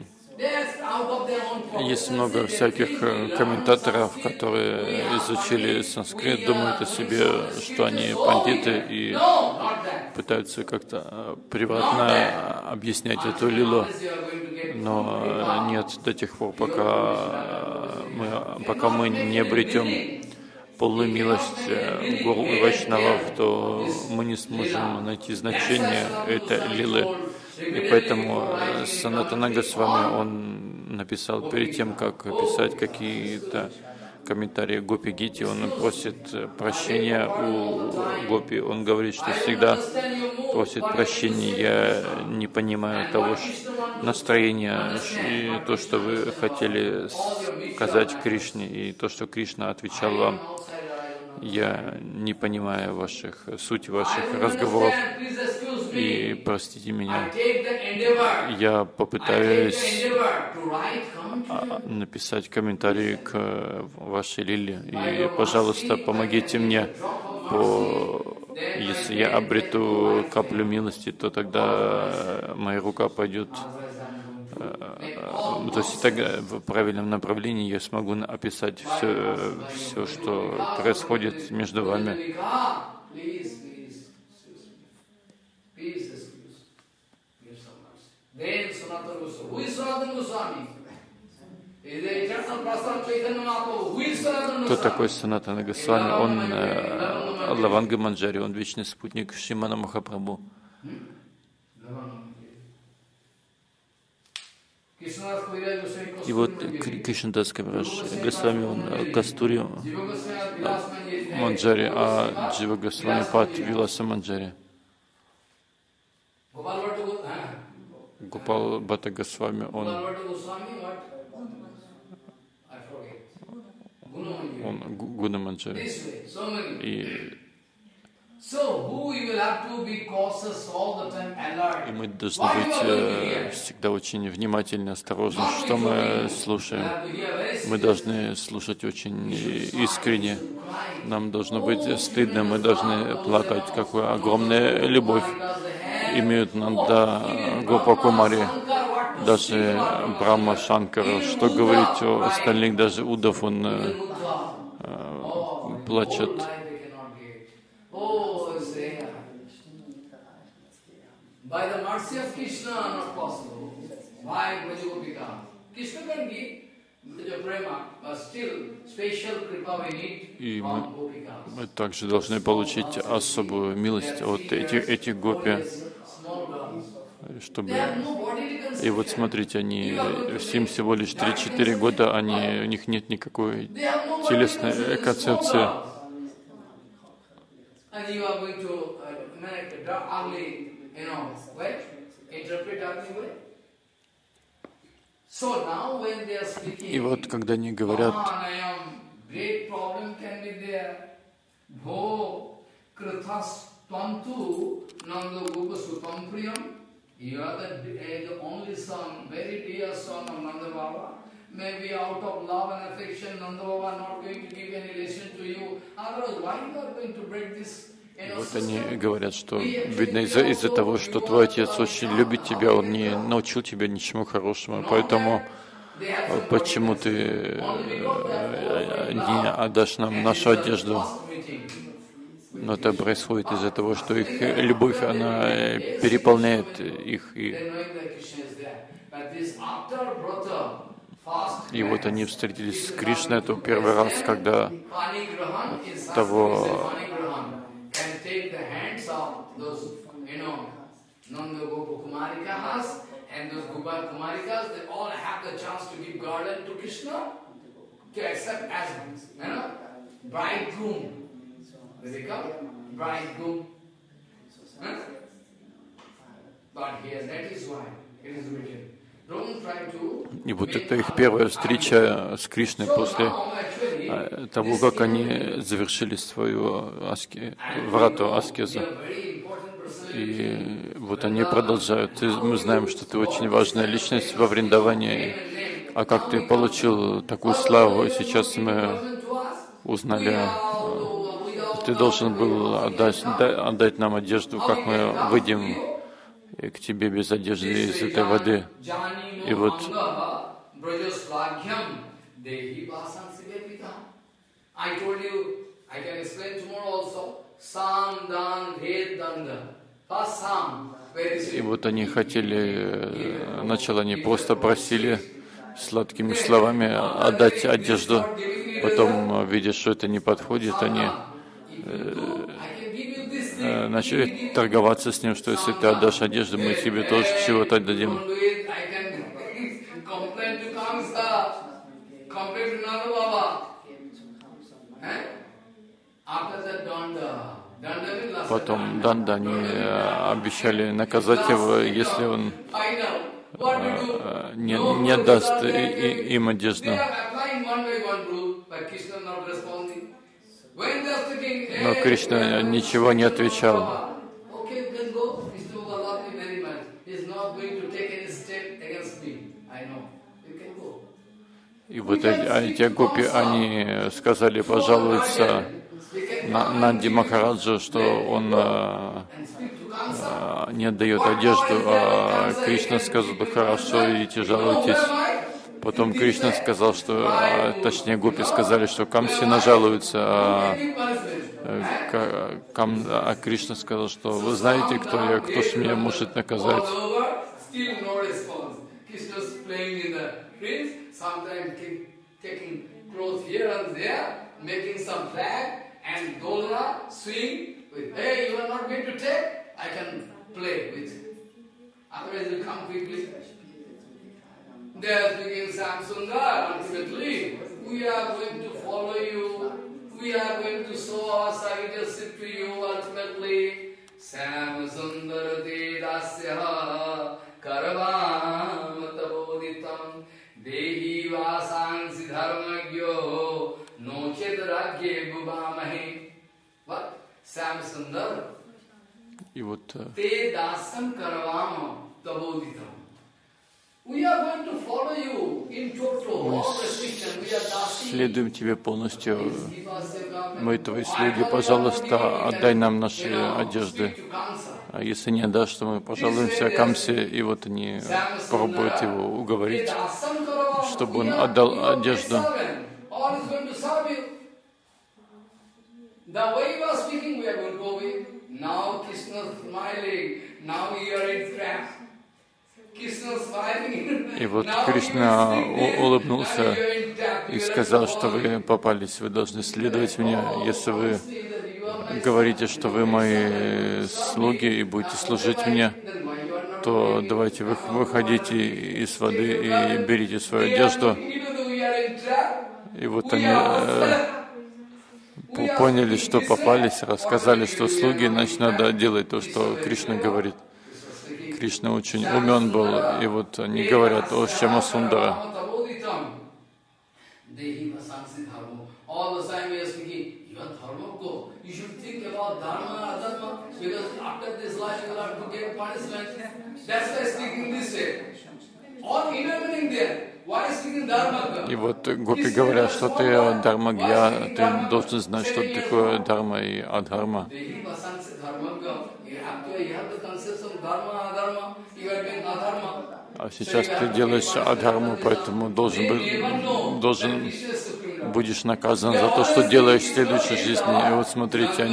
есть много всяких комментаторов, которые изучили санскрит, думают о себе, что они пандиты, и пытаются как-то превратно объяснять эту лилу. Но нет, до тех пор, пока мы не обретем полную милость гуру и вайшнавов, то мы не сможем найти значение этой лилы. И поэтому Санатана Госвами, он написал перед тем, как писать какие-то комментарии Гопи Гити, он просит прощения у Гопи. Он говорит, что всегда просит прощения. Я не понимаю того настроения и то, что вы хотели сказать Кришне, и то, что Кришна отвечал вам. Я не понимаю суть ваших разговоров, и простите меня. Я попытаюсь написать комментарий к вашей лиле, и, пожалуйста, помогите мне. Если я обрету каплю милости, то тогда моя рука пойдет. То есть тогда в правильном направлении я смогу описать все, что происходит между вами. Кто такой Санатана Госвами? Он Лаванга Манджари, он вечный спутник Шримана Махапрабху. И вот Кришнадас Кавираж Госвами, он Кастури Манджари, а Джива Госвами Пад Виласа Манджари. Гопал Бхатта Госвами, он он Гунаманджари. И мы должны быть всегда очень внимательны, осторожны, что мы слушаем. Мы должны слушать очень искренне. Нам должно быть стыдно, мы должны плакать, какую огромную любовь имеют Нанда, Гопа Кумари, даже Брахма Шанкара. Что говорить о остальных, даже Удав, он плачет. By the mercy of Krishna, not possible. Why Brajagopika? Krishna can give the prema, but still special kripa we need from Gopikas. Мы также должны получить особую милость от этих гопи, чтобы... И вот смотрите, им всего лишь 3-4 года, у них нет никакой телесной концепции. И вот когда они говорят, you are the only son, very dear son of Nanda Baba. Maybe out of love and affection, Nanda Baba not going to give any lesson to you. Otherwise, why you are going to break this? Вот они говорят, что, видно, из-за того, что твой отец очень любит тебя, он не научил тебя ничему хорошему, поэтому почему ты не отдашь нам нашу одежду? Но это происходит из-за того, что их любовь, она переполняет их. И вот они встретились с Кришной, это первый раз, когда того they become bridegroom. But here, that is why it is written. Don't try to. И вот это их первая встреча с Кришной после того, как они завершили свою врату аскезу. И вот они продолжают. Мы знаем, что ты очень важная личность во Вриндаване. А как ты получил такую славу? Сейчас мы узнали. Ты должен был отдать нам одежду, как мы выйдем к тебе без одежды из этой воды. И вот они хотели, сначала они просто просили сладкими словами отдать одежду, потом, видя, что это не подходит, они начали торговаться с ним, что если ты отдашь одежду, мы тебе тоже чего-то отдадим. Потом Данда, они обещали наказать его, если он не отдаст им одежду. Но Кришна ничего не отвечал. И вот эти гопи, они сказали пожаловаться Нанди Махараджу, что он не отдает одежду, а Кришна сказал: хорошо, идите, жалуйтесь. Потом Кришна сказал, что, точнее, гопи сказали, что Камсе нажалуются, а Кришна сказал, что вы знаете, кто я, кто ж меня может наказать. There begin Samsundar, ultimately, we are going to follow you, we are going to show our leadership to you, ultimately. Samsundar te dasya karvam taboditam dehi vasangsi dharmagyo no И вот мы следуем Тебе полностью. Мы Твои слуги, пожалуйста, отдай нам наши одежды. А если не отдашь, то мы пожалуемся Камсе, и вот они пробуют его уговорить, чтобы он отдал одежду. И вот Кришна улыбнулся и сказал, что вы попались, вы должны следовать мне. Если вы говорите, что вы мои слуги и будете служить мне, то давайте выходите из воды и берите свою одежду. И вот они поняли, что попались, рассказали, что слуги, значит, надо делать то, что Кришна говорит. Кришна очень умен был, и вот они говорят о Шьямасундара. И вот гопи говорят, что ты Дharmagya, ты должен знать, что такое Дharma и Адхарма. А сейчас ты делаешь Адхарму, поэтому должен будешь наказан за то, что делаешь в следующей жизни. И вот смотрите,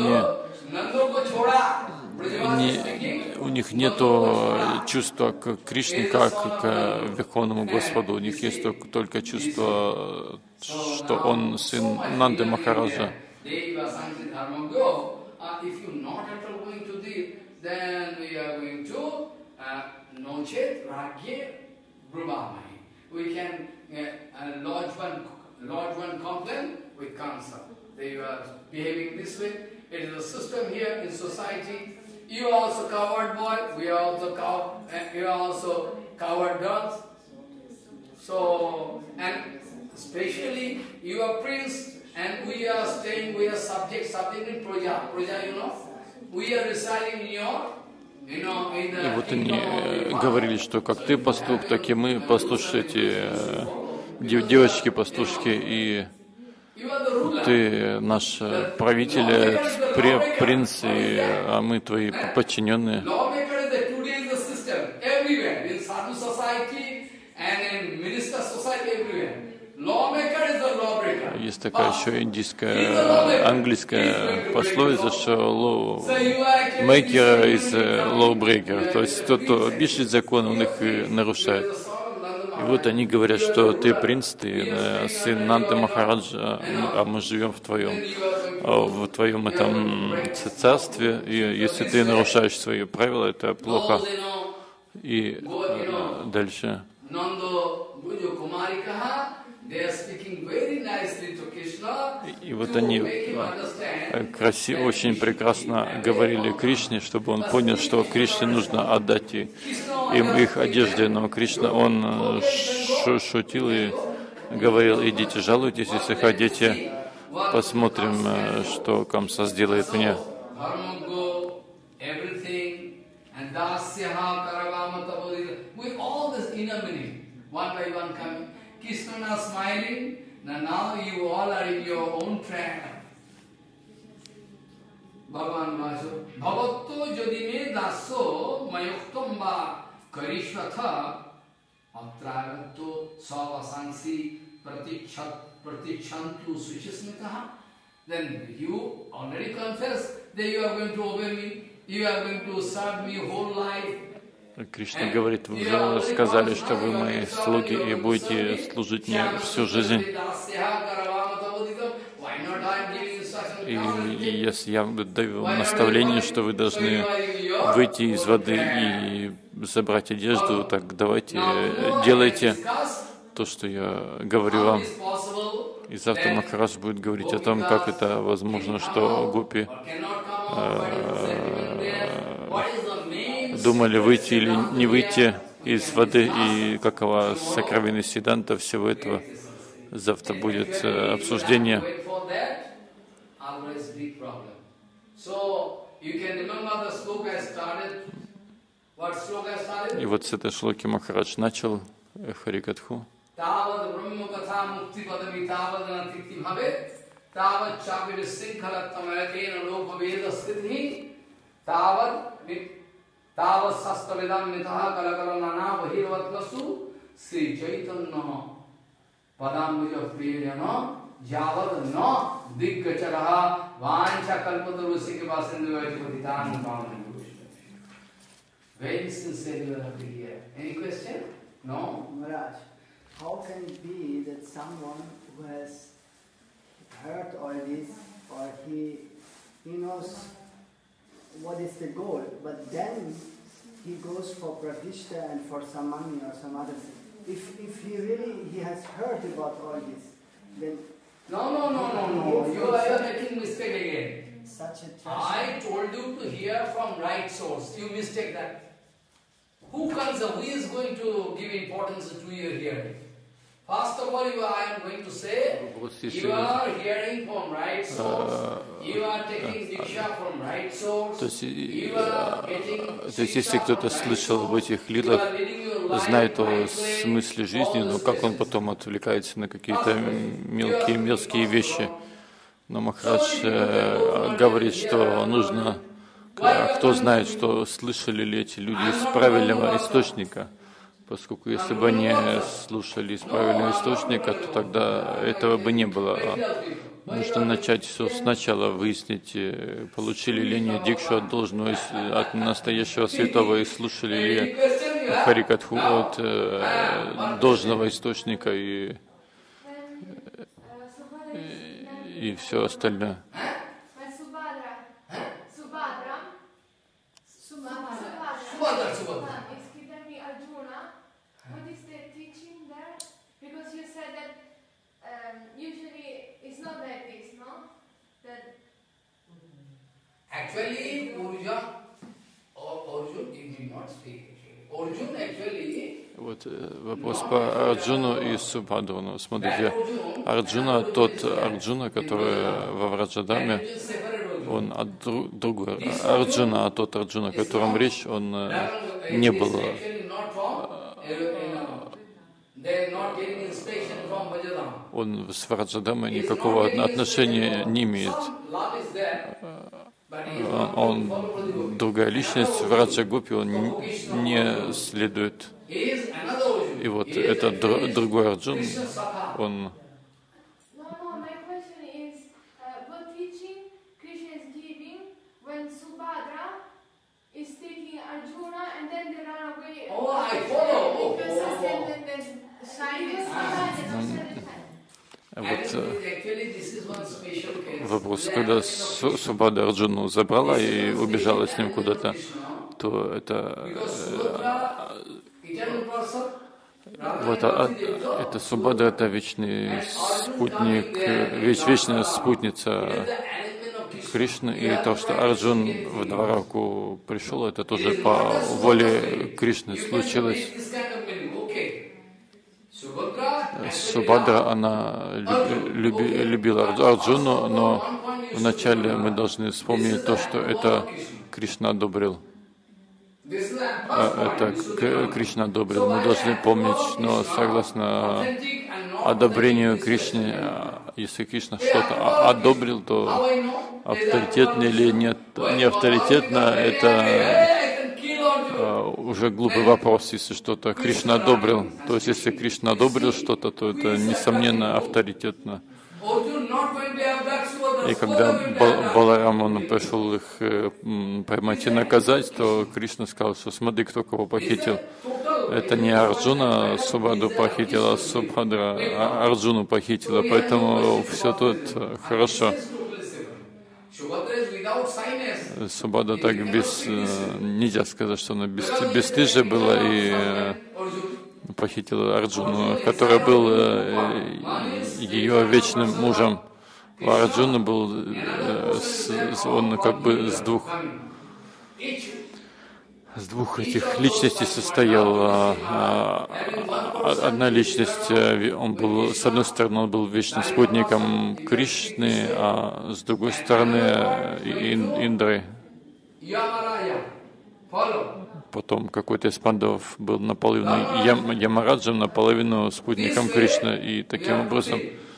у них нет чувства к Кришне, как к Верховному Господу. У них есть только чувство, что он сын Нанды Махараджа. Lodge one complaint with Kamsa. They are behaving this way. It is a system here in society. You are also coward boy. We are also you are also coward girls. So, and especially you are prince, and we are staying. We are subject in Praja. Praja, you know. We are residing in your. И вот они говорили, что как ты пастух, так и мы пастушки, девочки-пастушки, и ты наш правитель, принц, а мы твои подчиненные. Есть такая еще индийская, английская пословица, что lawmaker is lawbreaker, то есть тот, кто пишет законы, он их и нарушает. И вот они говорят, что ты принц, ты сын Нанды Махараджа, а мы живем в твоем этом царстве, и если ты нарушаешь свои правила, это плохо. И дальше. И вот они очень прекрасно говорили Кришне, чтобы он понял, что Кришне нужно отдать им их одежды. Но Кришна, он шутил и говорил: идите, жалуйтесь, если хотите, посмотрим, что Камса сделает мне. Krishna is smiling. Now you all are in your own track. Bhagavan Vasu. Bhavatto jodime daso mayuktomba karishvatha atragato savasansi pratichantu suchismitaha. Then you already confess that you are going to obey me, you are going to serve me whole life. Кришна говорит: вы уже сказали, что вы мои слуги и будете служить мне всю жизнь. И если я даю наставление, что вы должны выйти из воды и забрать одежду, так давайте делайте то, что я говорю вам. И завтра Махарадж будет говорить о том, как это возможно, что гопи думали выйти или не выйти из воды, и какова сокровенная сиданта всего этого. Завтра будет обсуждение. И вот с этой шлоки Махарадж начал Харикатху. Very sincerely you have to hear. Any question? No? Maharaj, how can it be that someone who has heard all this, or he knows what is the goal, but then he goes for pratishtha and for some money or some other thing? If he has heard about all this, then... No. You are making mistake again. Such a I told you to hear from right source. You mistake that. Who is going to give importance to your hearing? First of all, I am going to say, you are hearing from right source, you are taking diksha from right source, you are getting то есть, если кто-то слышал об этих лилах, знает о смысле жизни, но как он потом отвлекается на какие-то мелкие вещи. Но Махарадж говорит, что нужно... Кто знает, что слышали ли эти люди из правильного источника? Поскольку если бы они слушали из правильного источника, то тогда этого бы не было. Нужно начать все сначала, выяснить, получили ли они дикшу от настоящего святого и слушали ли Харикатху от должного источника и все остальное. Actually, Arjuna did not speak. Arjuna actually. Вот вопрос по Арджуну и Субхадру. Смотрите, Арджуна, тот Арджуна, который во Враджадаме, он от другого Арджуна, а тот Арджуна, о котором речь, он не был. Он с Враджадамой никакого отношения не имеет. Он другая личность, Враджа Гопи, он не следует. И вот этот другой Арджун, он... Вот вопрос, когда Субхадра Арджуну забрала и убежала с ним куда-то, то это Субхадра, это вечный спутник, вечная спутница Кришны, и то, что Арджун в Двараку пришел, это тоже по воле Кришны случилось. Субхадра, она любила Арджуну, но вначале мы должны вспомнить то, что это Кришна одобрил. Это Кришна одобрил. Мы должны помнить, но согласно одобрению Кришны, если Кришна что-то одобрил, то авторитетно или не авторитетно, это уже глупый вопрос, если что-то Кришна одобрил. То есть, если Кришна одобрил что-то, то это, несомненно, авторитетно. И когда Баларам, он пришел их поймать и наказать, то Кришна сказал, что смотри, кто кого похитил. Это не Арджуна Субхадру похитила, а Субхадра Арджуну похитила, поэтому все тут хорошо. Субхадра так нельзя сказать, что она бесстыжая была и похитила Арджуну, который был ее вечным мужем. А Арджуна был, он как бы с двух. С двух этих личностей состояла одна личность, он был, с одной стороны, он был вечным спутником Кришны, а с другой стороны Индры. Потом какой-то из пандавов был наполовину Ямараджем, наполовину спутником Кришны, и таким образом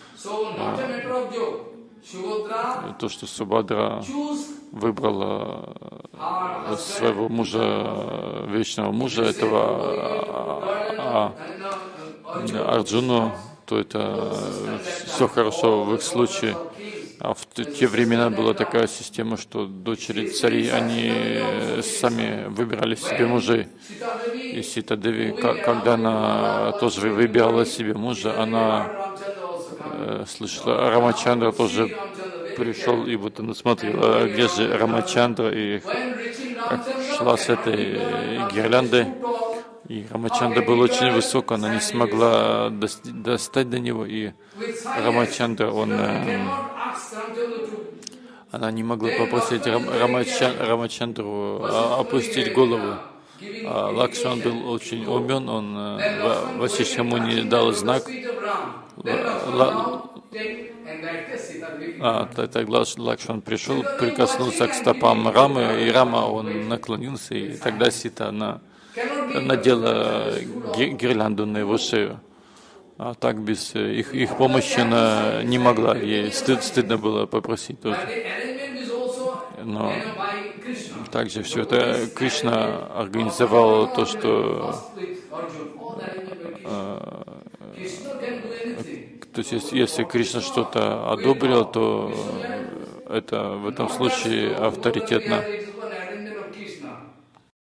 то, что Субхадра выбрала своего мужа, вечного мужа, этого Арджуну, то это все хорошо в их случае. А в те времена была такая система, что дочери царей, они сами выбирали себе мужей. И Сита Деви, когда она тоже выбирала себе мужа, она слышала, Рамачандра тоже пришел, и вот она смотрела, где же Рамачандра, и шла с этой гирляндой. И Рамачандра был очень высок, она не смогла достать до него, и Рамачандра, она не могла попросить Рамачандру опустить голову. Лакшман был очень умен, он Васиштха Муни дал знак. Тогда Лакшман пришел, прикоснулся к стопам Рамы, и Рама, он наклонился, и тогда Сита надела гирлянду на его шею. А так без их помощи она не могла, ей стыдно было попросить тоже. Но также все это Кришна организовал то, что то есть если Кришна что-то одобрил, то это в этом случае авторитетно.